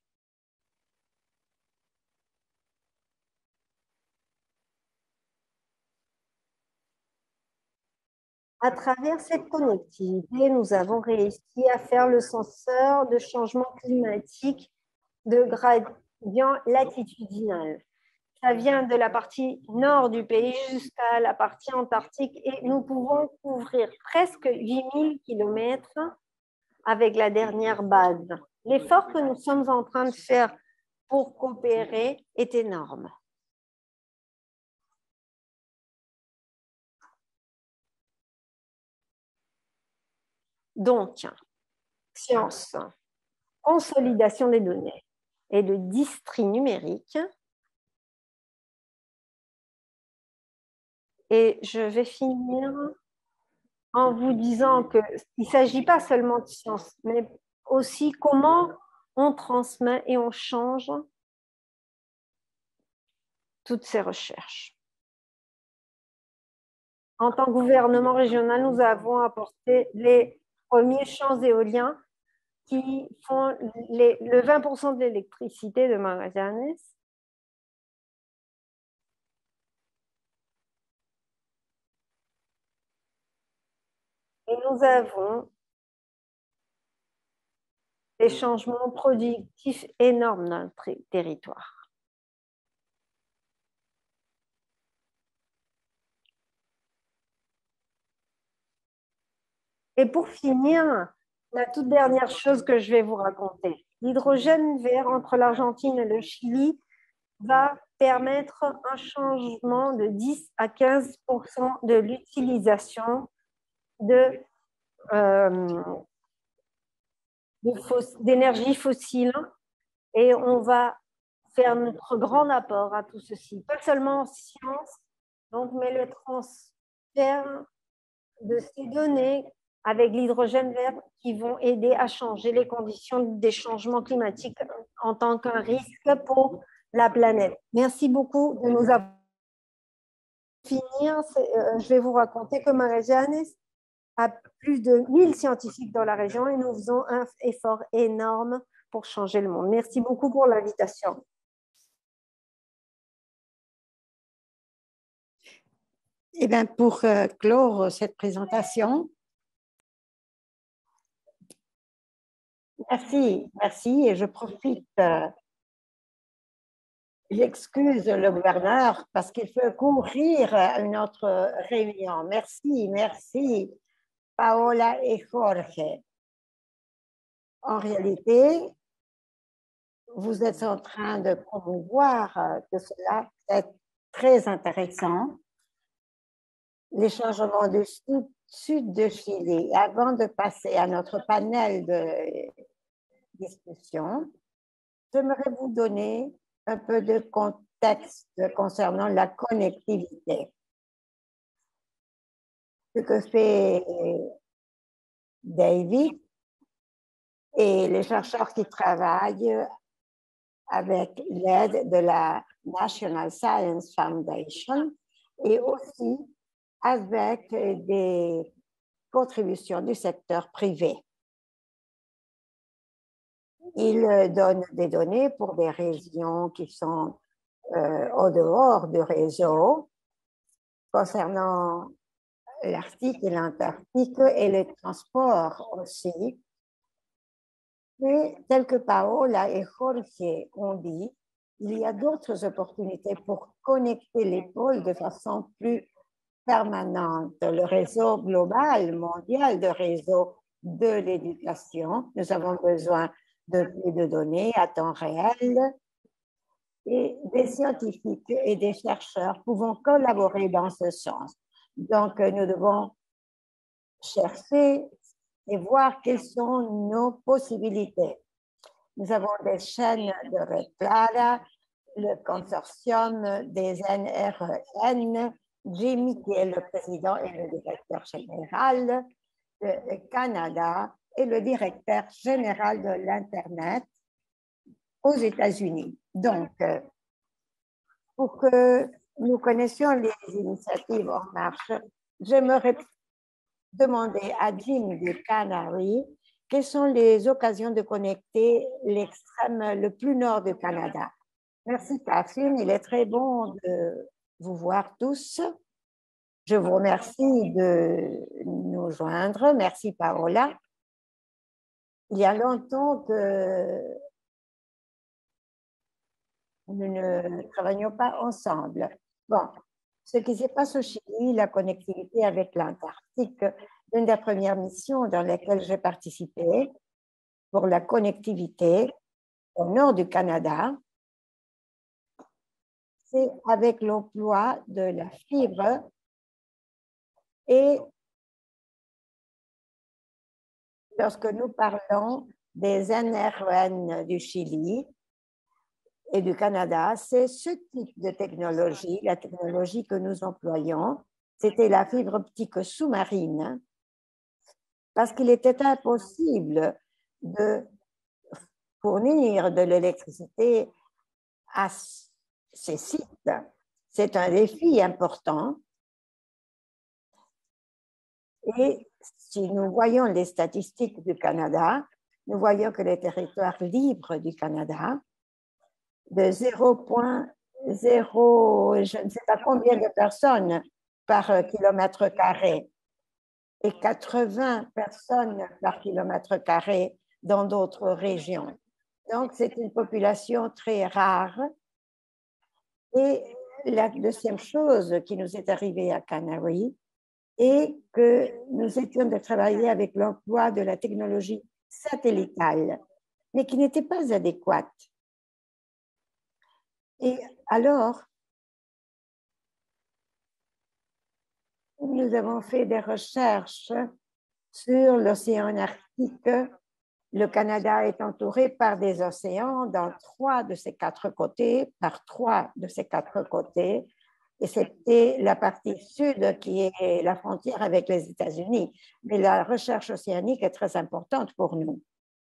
À travers cette connectivité, nous avons réussi à faire le senseur de changement climatique de gradient latitudinal. Ça vient de la partie nord du pays jusqu'à la partie antarctique et nous pouvons couvrir presque huit mille kilomètres avec la dernière base. L'effort que nous sommes en train de faire pour coopérer est énorme. Donc, science, consolidation des données et le distri numérique. Et je vais finir en vous disant qu'il ne s'agit pas seulement de science, mais aussi comment on transmet et on change toutes ces recherches. En tant que gouvernement régional, nous avons apporté les premiers champs éoliens qui font les, le vingt pour cent de l'électricité de Magallanes. Et nous avons des changements productifs énormes dans le territoire. Et pour finir, la toute dernière chose que je vais vous raconter. L'hydrogène vert entre l'Argentine et le Chili va permettre un changement de dix à quinze pour cent de l'utilisation de, euh, d'énergie fossile et on va faire notre grand apport à tout ceci. Pas seulement en sciences, donc, mais le transfert de ces données avec l'hydrogène vert qui vont aider à changer les conditions des changements climatiques en tant qu'un risque pour la planète. Merci beaucoup de nous avoir finir. Euh, je vais vous raconter que Magallanes a plus de mille scientifiques dans la région et nous faisons un effort énorme pour changer le monde. Merci beaucoup pour l'invitation. Eh bien, pour euh, clore cette présentation, merci, merci, et je profite, euh, j'excuse le gouverneur parce qu'il faut courir à une autre réunion. Merci, merci, Paola et Jorge. En réalité, vous êtes en train de promouvoir euh, que cela est très intéressant, les changements du sud, sud de Chili. Et avant de passer à notre panel de discussion, j'aimerais vous donner un peu de contexte concernant la connectivité. Ce que fait David et les chercheurs qui travaillent avec l'aide de la National Science Foundation et aussi avec des contributions du secteur privé. Ils donnent des données pour des régions qui sont euh, au dehors du réseau concernant l'Arctique et l'Antarctique et les transports aussi. Mais tel que Paola et Jorge ont dit, il y a d'autres opportunités pour connecter les pôles de façon plus permanente. Le réseau global, mondial de réseau de l'éducation, nous avons besoin de plus de données à temps réel et des scientifiques et des chercheurs pouvant collaborer dans ce sens. Donc, nous devons chercher et voir quelles sont nos possibilités. Nous avons des chaînes de Red Clara, le consortium des N R N, Jimmy qui est le président et le directeur général, le Canada et le directeur général de l'Internet aux États-Unis. Donc, pour que nous connaissions les initiatives en marche, j'aimerais demander à Jim de Canary quelles sont les occasions de connecter l'extrême le plus nord du Canada. Merci Catherine, il est très bon de vous voir tous. Je vous remercie de nous joindre. Merci Paola. Il y a longtemps que nous ne travaillions pas ensemble. Bon, ce qui se passe au Chili, la connectivité avec l'Antarctique, l'une des premières missions dans lesquelles j'ai participé pour la connectivité au nord du Canada, c'est avec l'emploi de la fibre et lorsque nous parlons des N R N du Chili et du Canada, c'est ce type de technologie, la technologie que nous employons, c'était la fibre optique sous-marine, parce qu'il était impossible de fournir de l'électricité à ces sites. C'est un défi important. Et si nous voyons les statistiques du Canada, nous voyons que les territoires libres du Canada, de zéro virgule zéro, je ne sais pas combien de personnes par kilomètre carré, et quatre-vingts personnes par kilomètre carré dans d'autres régions. Donc, c'est une population très rare. Et la deuxième chose qui nous est arrivée à Canary est que nous étions de travailler avec l'emploi de la technologie satellitale, mais qui n'était pas adéquate. Et alors, nous avons fait des recherches sur l'océan Arctique. Le Canada est entouré par des océans dans trois de ses quatre côtés, par trois de ses quatre côtés, et c'était la partie sud qui est la frontière avec les États-Unis. Mais la recherche océanique est très importante pour nous.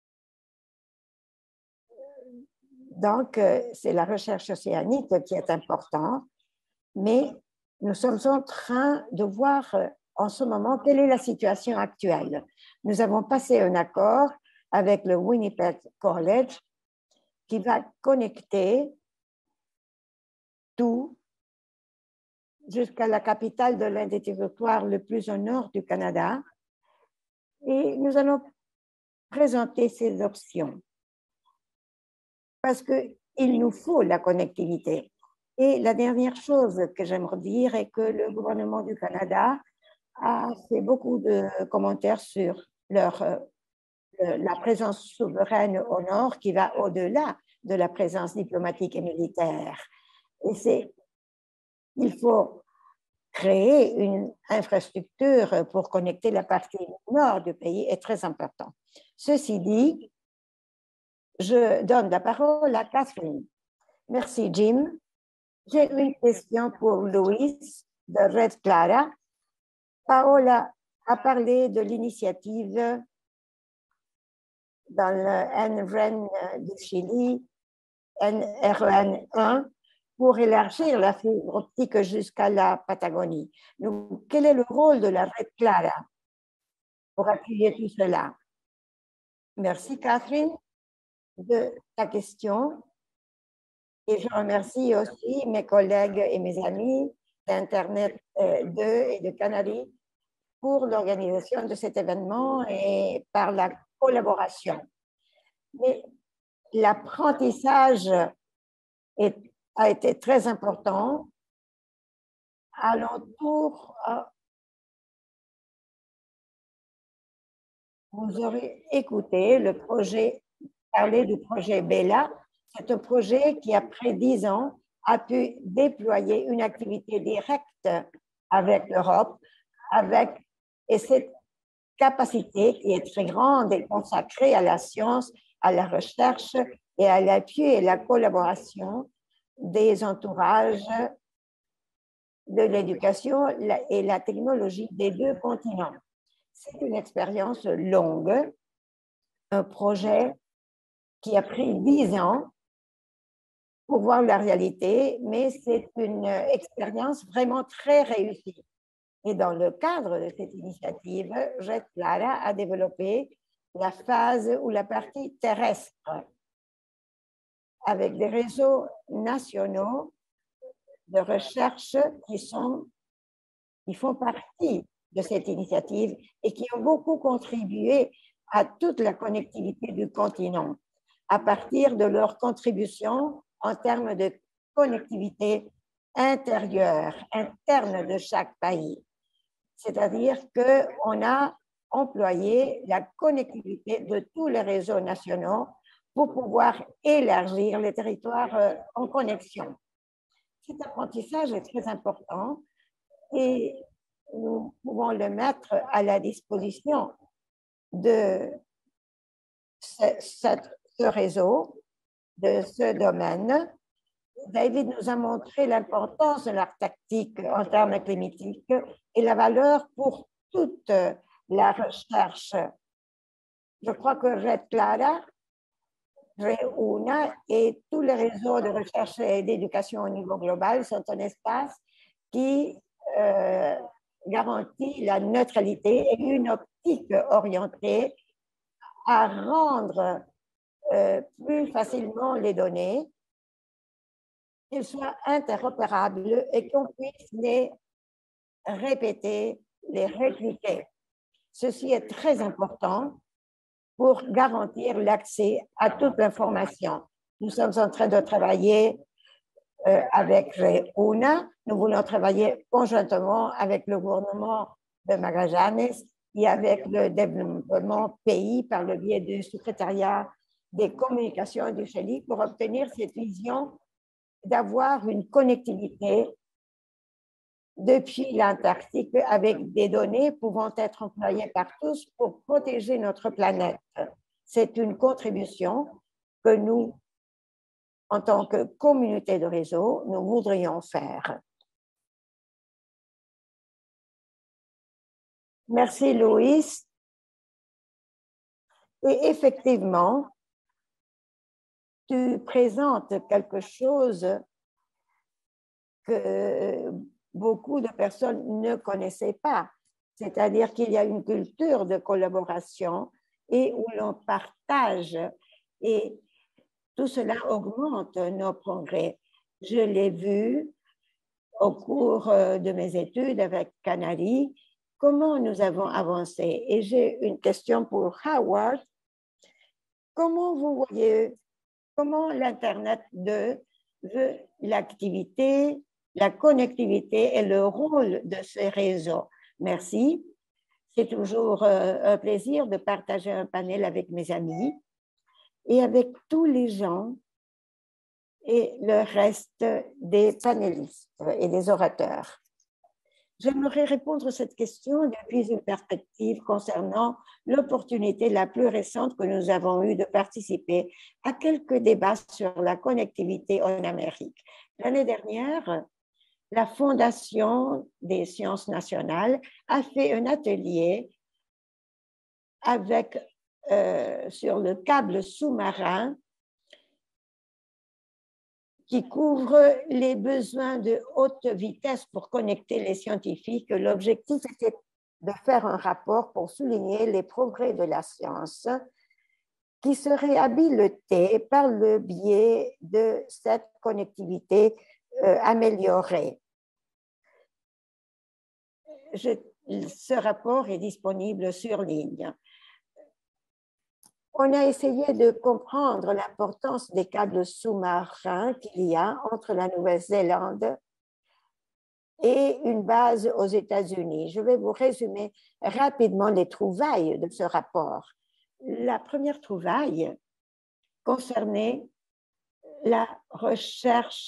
Donc, c'est la recherche océanique qui est importante, mais nous sommes en train de voir en ce moment quelle est la situation actuelle. Nous avons passé un accord avec le Winnipeg College qui va connecter tous jusqu'à la capitale de l'un des territoires le plus au nord du Canada. Et nous allons présenter ces options parce qu'il nous faut la connectivité. Et la dernière chose que j'aimerais dire est que le gouvernement du Canada a fait beaucoup de commentaires sur leur, euh, la présence souveraine au nord qui va au-delà de la présence diplomatique et militaire. Et c'est, il faut créer une infrastructure pour connecter la partie nord du pays est très important. Ceci dit, je donne la parole à Catherine. Merci, Jim. J'ai une question pour Louis de Red Clara. Paola a parlé de l'initiative dans le N R E N du Chili, N R E N un, pour élargir la fibre optique jusqu'à la Patagonie. Donc, quel est le rôle de la Red Clara pour appuyer tout cela? Merci, Catherine, de ta question. Et je remercie aussi mes collègues et mes amis d'Internet deux et de Canary pour l'organisation de cet événement et par la collaboration. Mais l'apprentissage a été très important. Alentour, vous aurez écouté le projet, parler du projet Bella. C'est un projet qui, après dix ans, a pu déployer une activité directe avec l'Europe, avec, et cette capacité qui est très grande et consacrée à la science, à la recherche et à l'appui et la collaboration des entourages de l'éducation et la technologie des deux continents. C'est une expérience longue, un projet qui a pris dix ans pour voir la réalité, mais c'est une expérience vraiment très réussie. Et dans le cadre de cette initiative, Red Clara a développé la phase ou la partie terrestre avec des réseaux nationaux de recherche qui, sont, qui font partie de cette initiative et qui ont beaucoup contribué à toute la connectivité du continent à partir de leur contribution en termes de connectivité intérieure, interne de chaque pays. C'est-à-dire qu'on a employé la connectivité de tous les réseaux nationaux pour pouvoir élargir les territoires en connexion. Cet apprentissage est très important et nous pouvons le mettre à la disposition de ce, ce, ce réseau, de ce domaine. David nous a montré l'importance de l'Arctique en termes climatiques et la valeur pour toute la recherche. Je crois que Red Clara, Reuna et tous les réseaux de recherche et d'éducation au niveau global sont un espace qui euh, garantit la neutralité et une optique orientée à rendre euh, plus facilement les données, qu'ils soient interopérables et qu'on puisse les répéter, les répliquer. Ceci est très important pour garantir l'accès à toute l'information. Nous sommes en train de travailler euh, avec Reuna. Nous voulons travailler conjointement avec le gouvernement de Magallanes et avec le développement pays par le biais du secrétariat des communications du Chili pour obtenir cette vision d'avoir une connectivité depuis l'Antarctique avec des données pouvant être employées par tous pour protéger notre planète. C'est une contribution que nous, en tant que communauté de réseau, nous voudrions faire. Merci, Louis. Et effectivement, tu présentes quelque chose que beaucoup de personnes ne connaissaient pas, c'est-à-dire qu'il y a une culture de collaboration et où l'on partage et tout cela augmente nos progrès. Je l'ai vu au cours de mes études avec Canary, comment nous avons avancé. Et j'ai une question pour Howard. Comment vous voyez, comment l'Internet de veut l'activité, la connectivité et le rôle de ces réseaux? Merci. C'est toujours un plaisir de partager un panel avec mes amis et avec tous les gens et le reste des panélistes et des orateurs. J'aimerais répondre à cette question depuis une perspective concernant l'opportunité la plus récente que nous avons eue de participer à quelques débats sur la connectivité en Amérique. L'année dernière, la Fondation des sciences nationales a fait un atelier avec, euh, sur le câble sous-marin qui couvre les besoins de haute vitesse pour connecter les scientifiques. L'objectif était de faire un rapport pour souligner les progrès de la science qui seraient habilités par le biais de cette connectivité euh, améliorée. Je, ce rapport est disponible sur ligne. On a essayé de comprendre l'importance des câbles sous-marins qu'il y a entre la Nouvelle-Zélande et une base aux États-Unis. Je vais vous résumer rapidement les trouvailles de ce rapport. La première trouvaille concernait la recherche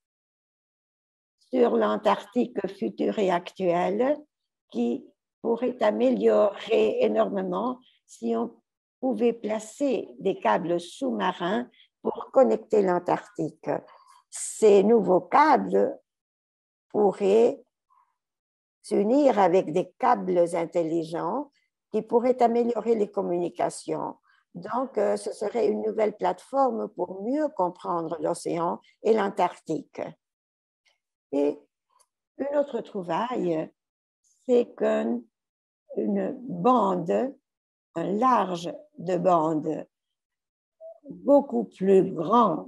sur l'Antarctique future et actuelle qui pourrait améliorer énormément si on pouvait placer des câbles sous-marins pour connecter l'Antarctique. Ces nouveaux câbles pourraient s'unir avec des câbles intelligents qui pourraient améliorer les communications. Donc, ce serait une nouvelle plateforme pour mieux comprendre l'océan et l'Antarctique. Et une autre trouvaille, c'est qu'une bande, un large de bande beaucoup plus grand,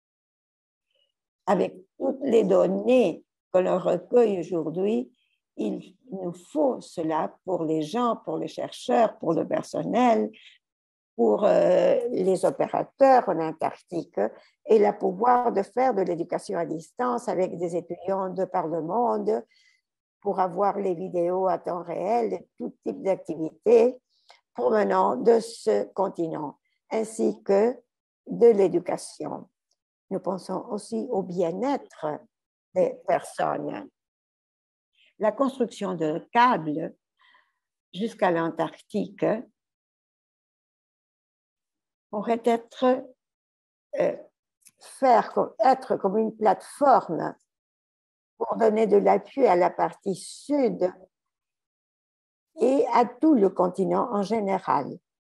avec toutes les données que l'on recueille aujourd'hui, il nous faut cela pour les gens, pour les chercheurs, pour le personnel, pour euh, les opérateurs en Antarctique, et le pouvoir de faire de l'éducation à distance avec des étudiants de par le monde pour avoir les vidéos à temps réel et tout type d'activités provenant de ce continent, ainsi que de l'éducation. Nous pensons aussi au bien-être des personnes. La construction de câbles jusqu'à l'Antarctique pourrait être, euh, faire, être comme une plateforme pour donner de l'appui à la partie sud et à tout le continent en général.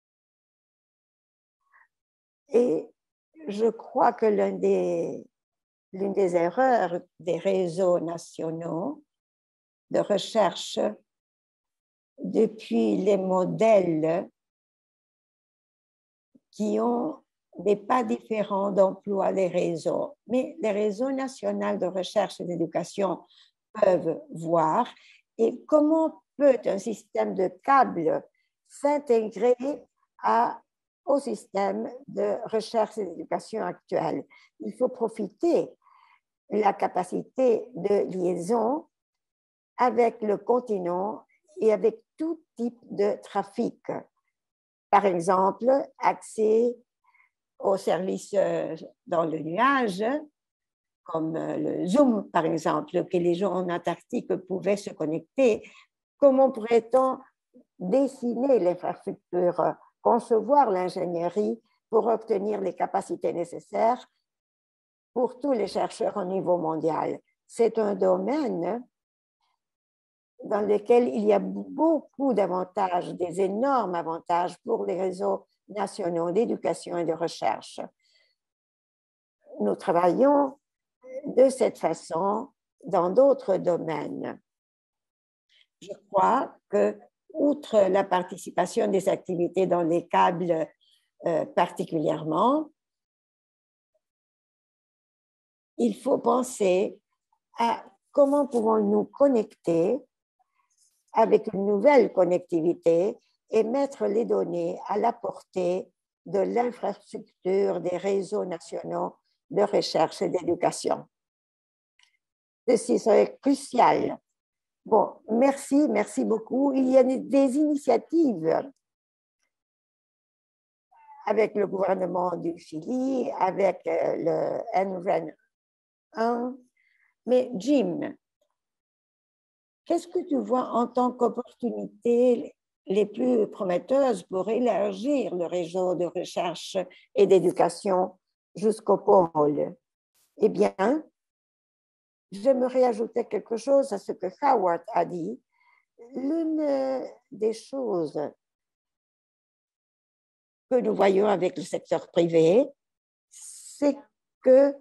Et je crois que l'une des, l'une des erreurs des réseaux nationaux de recherche depuis les modèles qui ont des pas différents d'emploi les réseaux, mais les réseaux nationaux de recherche et d'éducation peuvent voir et comment peut un système de câbles s'intégrer à au système de recherche et d'éducation actuel. Il faut profiter de la capacité de liaison avec le continent et avec tout type de trafic. Par exemple, accès aux services dans le nuage, comme le Zoom, par exemple, que les gens en Antarctique pouvaient se connecter. Comment pourrait-on dessiner l'infrastructure, concevoir l'ingénierie pour obtenir les capacités nécessaires pour tous les chercheurs au niveau mondial? C'est un domaine dans lequel il y a beaucoup d'avantages, des énormes avantages pour les réseaux nationaux d'éducation et de recherche. Nous travaillons de cette façon dans d'autres domaines. Je crois que, outre la participation des activités dans les câbles euh, particulièrement, il faut penser à comment pouvons-nous connecter avec une nouvelle connectivité et mettre les données à la portée de l'infrastructure des réseaux nationaux de recherche et d'éducation. Ceci serait crucial. Bon, merci, merci beaucoup. Il y a des initiatives avec le gouvernement du Chili, avec le N R E N un. Mais Jim, qu'est-ce que tu vois en tant qu'opportunité les plus prometteuses pour élargir le réseau de recherche et d'éducation jusqu'au pôle? Eh bien, j'aimerais ajouter quelque chose à ce que Howard a dit. L'une des choses que nous voyons avec le secteur privé, c'est que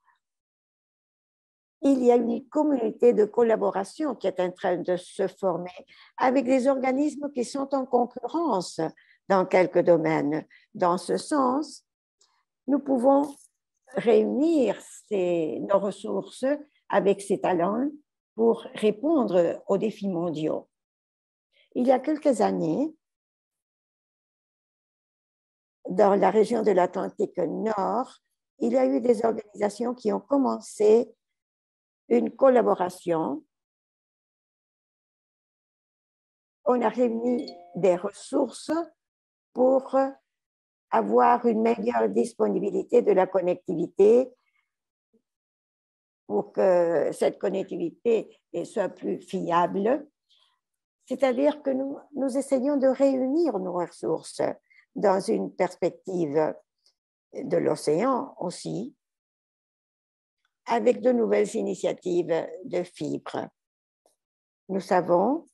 il y a une communauté de collaboration qui est en train de se former avec des organismes qui sont en concurrence dans quelques domaines. Dans ce sens, nous pouvons réunir ces, nos ressources avec ces talents pour répondre aux défis mondiaux. Il y a quelques années, dans la région de l'Atlantique Nord, il y a eu des organisations qui ont commencé une collaboration. On a réuni des ressources pour avoir une meilleure disponibilité de la connectivité, pour que cette connectivité soit plus fiable. C'est-à-dire que nous, nous essayons de réunir nos ressources dans une perspective de l'océan aussi, avec de nouvelles initiatives de fibres. Nous savons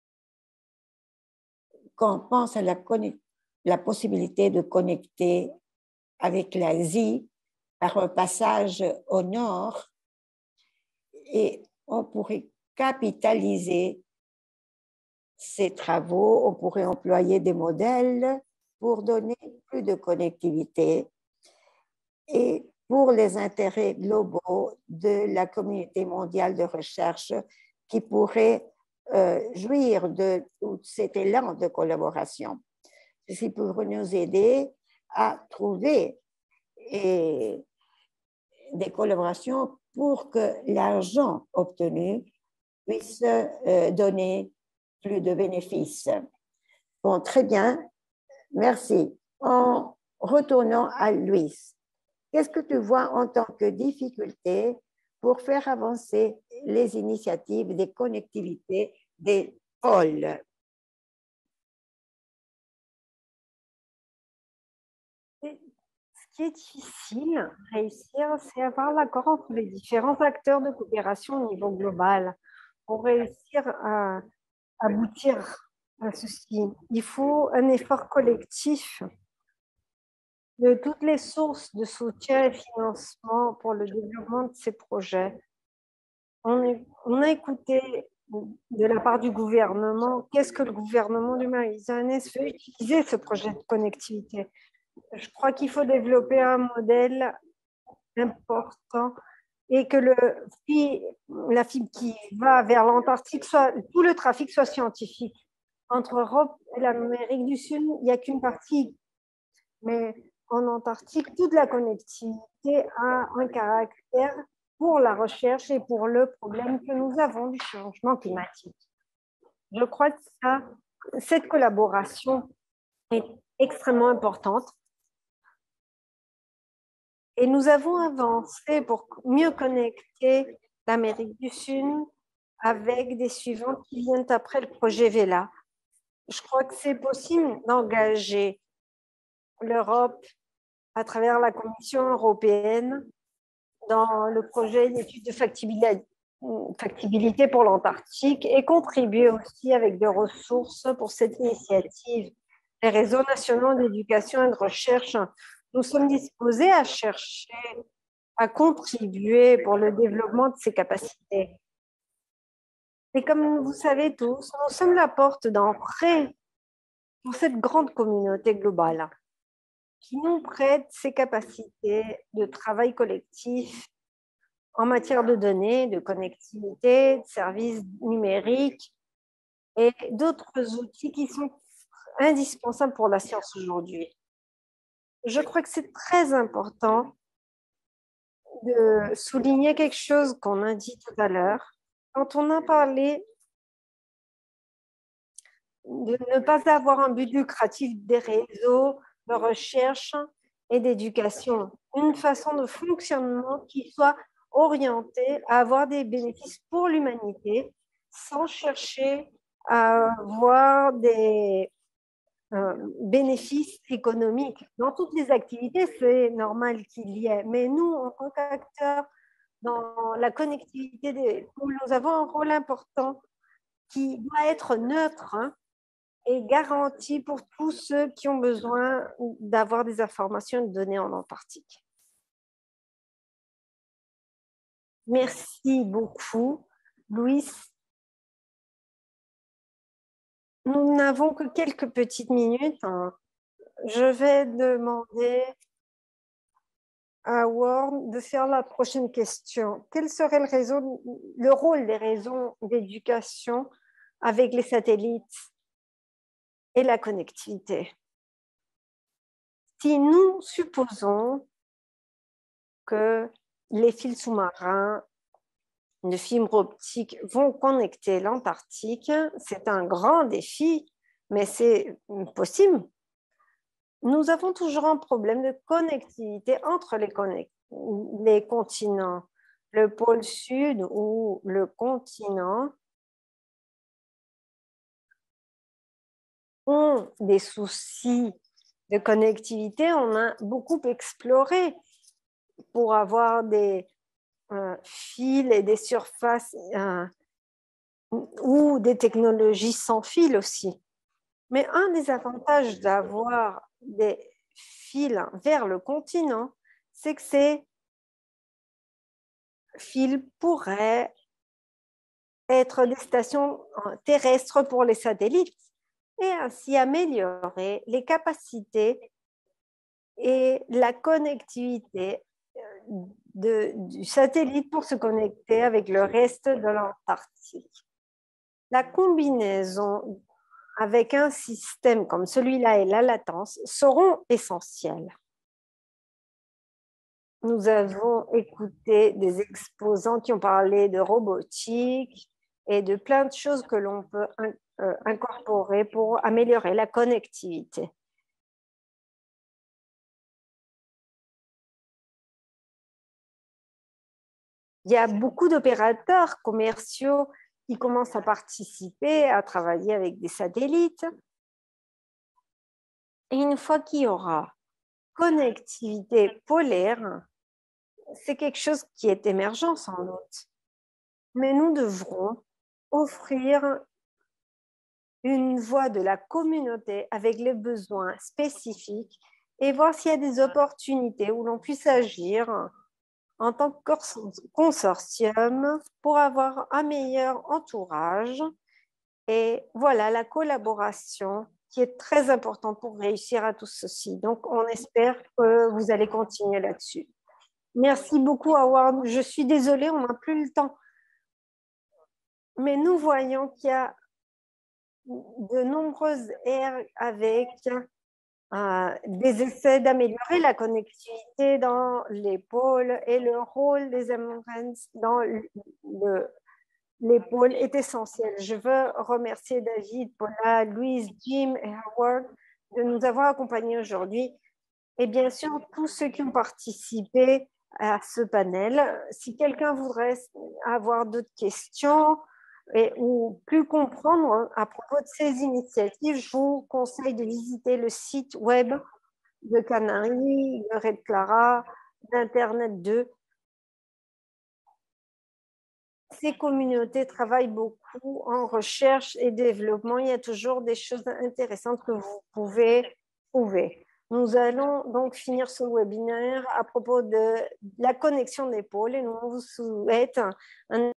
qu'on pense à la, la possibilité de connecter avec l'Asie par un passage au nord et on pourrait capitaliser ces travaux, on pourrait employer des modèles pour donner plus de connectivité et pour les intérêts globaux de la communauté mondiale de recherche qui pourrait euh, jouir de tout cet élan de collaboration. Ceci pourrait nous aider à trouver et, des collaborations pour que l'argent obtenu puisse euh, donner plus de bénéfices. Bon, très bien, merci. En retournant à Louis, qu'est-ce que tu vois en tant que difficulté pour faire avancer les initiatives des connectivités des pôles? Ce qui est difficile à réussir, c'est avoir l'accord entre les différents acteurs de coopération au niveau global pour réussir à aboutir à ceci. Il faut un effort collectif de toutes les sources de soutien et financement pour le développement de ces projets. On, est, on a écouté de la part du gouvernement, qu'est-ce que le gouvernement du Marie-Jeanne veut utiliser ce projet de connectivité. Je crois qu'il faut développer un modèle important et que le, la fibre qui va vers l'Antarctique, soit, tout le trafic soit scientifique. Entre Europe et l'Amérique du Sud, il n'y a qu'une partie. Mais en Antarctique, toute la connectivité a un caractère pour la recherche et pour le problème que nous avons du changement climatique. Je crois que ça, cette collaboration est extrêmement importante. Et nous avons avancé pour mieux connecter l'Amérique du Sud avec des suivants qui viennent après le projet Vela. Je crois que c'est possible d'engager l'Europe à travers la Commission européenne dans le projet d'étude de factibilité pour l'Antarctique et contribuer aussi avec des ressources pour cette initiative. Les réseaux nationaux d'éducation et de recherche, nous sommes disposés à chercher, à contribuer pour le développement de ces capacités. Et comme vous savez tous, nous sommes la porte d'entrée pour cette grande communauté globale qui nous prête ses capacités de travail collectif en matière de données, de connectivité, de services numériques et d'autres outils qui sont indispensables pour la science aujourd'hui. Je crois que c'est très important de souligner quelque chose qu'on a dit tout à l'heure. Quand on a parlé de ne pas avoir un but lucratif des réseaux de recherche et d'éducation, une façon de fonctionnement qui soit orientée à avoir des bénéfices pour l'humanité sans chercher à avoir des euh, bénéfices économiques. Dans toutes les activités, c'est normal qu'il y ait, mais nous, en tant qu'acteurs dans la connectivité des pôles, nous avons un rôle important qui doit être neutre, hein, et garanti pour tous ceux qui ont besoin d'avoir des informations et de données en Antarctique. Merci beaucoup, Louis. Nous n'avons que quelques petites minutes, hein. Je vais demander à Ward de faire la prochaine question. Quel serait le, réseau, le rôle des réseaux d'éducation avec les satellites et la connectivité? Si nous supposons que les fils sous-marins de fibre optique vont connecter l'Antarctique, c'est un grand défi, mais c'est possible. Nous avons toujours un problème de connectivité entre les, les continents. Le pôle sud ou le continent ont des soucis de connectivité. On a beaucoup exploré pour avoir des euh, fils et des surfaces euh, ou des technologies sans fil aussi. Mais un des avantages d'avoir des fils vers le continent, c'est que ces fils pourraient être des stations terrestres pour les satellites et ainsi améliorer les capacités et la connectivité de, du satellite pour se connecter avec le reste de l'Antarctique. La combinaison avec un système comme celui-là et la latence seront essentielles. Nous avons écouté des exposants qui ont parlé de robotique et de plein de choses que l'on peut incorporer pour améliorer la connectivité. Il y a beaucoup d'opérateurs commerciaux qui commencent à participer, à travailler avec des satellites. Et une fois qu'il y aura connectivité polaire, c'est quelque chose qui est émergent sans doute. Mais nous devrons offrir une voix de la communauté avec les besoins spécifiques et voir s'il y a des opportunités où l'on puisse agir en tant que consortium pour avoir un meilleur entourage. Et voilà la collaboration qui est très importante pour réussir à tout ceci. Donc, on espère que vous allez continuer là-dessus. Merci beaucoup, Howard. Je suis désolée, on n'a plus le temps. Mais nous voyons qu'il y a de nombreuses aires avec euh, des essais d'améliorer la connectivité dans les pôles et le rôle des Amerants dans le, le, les pôles est essentiel. Je veux remercier David, Paula, Louise, Jim et Howard de nous avoir accompagnés aujourd'hui et bien sûr tous ceux qui ont participé à ce panel. Si quelqu'un voudrait avoir d'autres questions et, ou plus comprendre à propos de ces initiatives, je vous conseille de visiter le site web de Canary, de Red Clara, d'Internet deux. Ces communautés travaillent beaucoup en recherche et développement. Il y a toujours des choses intéressantes que vous pouvez trouver. Nous allons donc finir ce webinaire à propos de la connexion des pôles et nous vous souhaitons un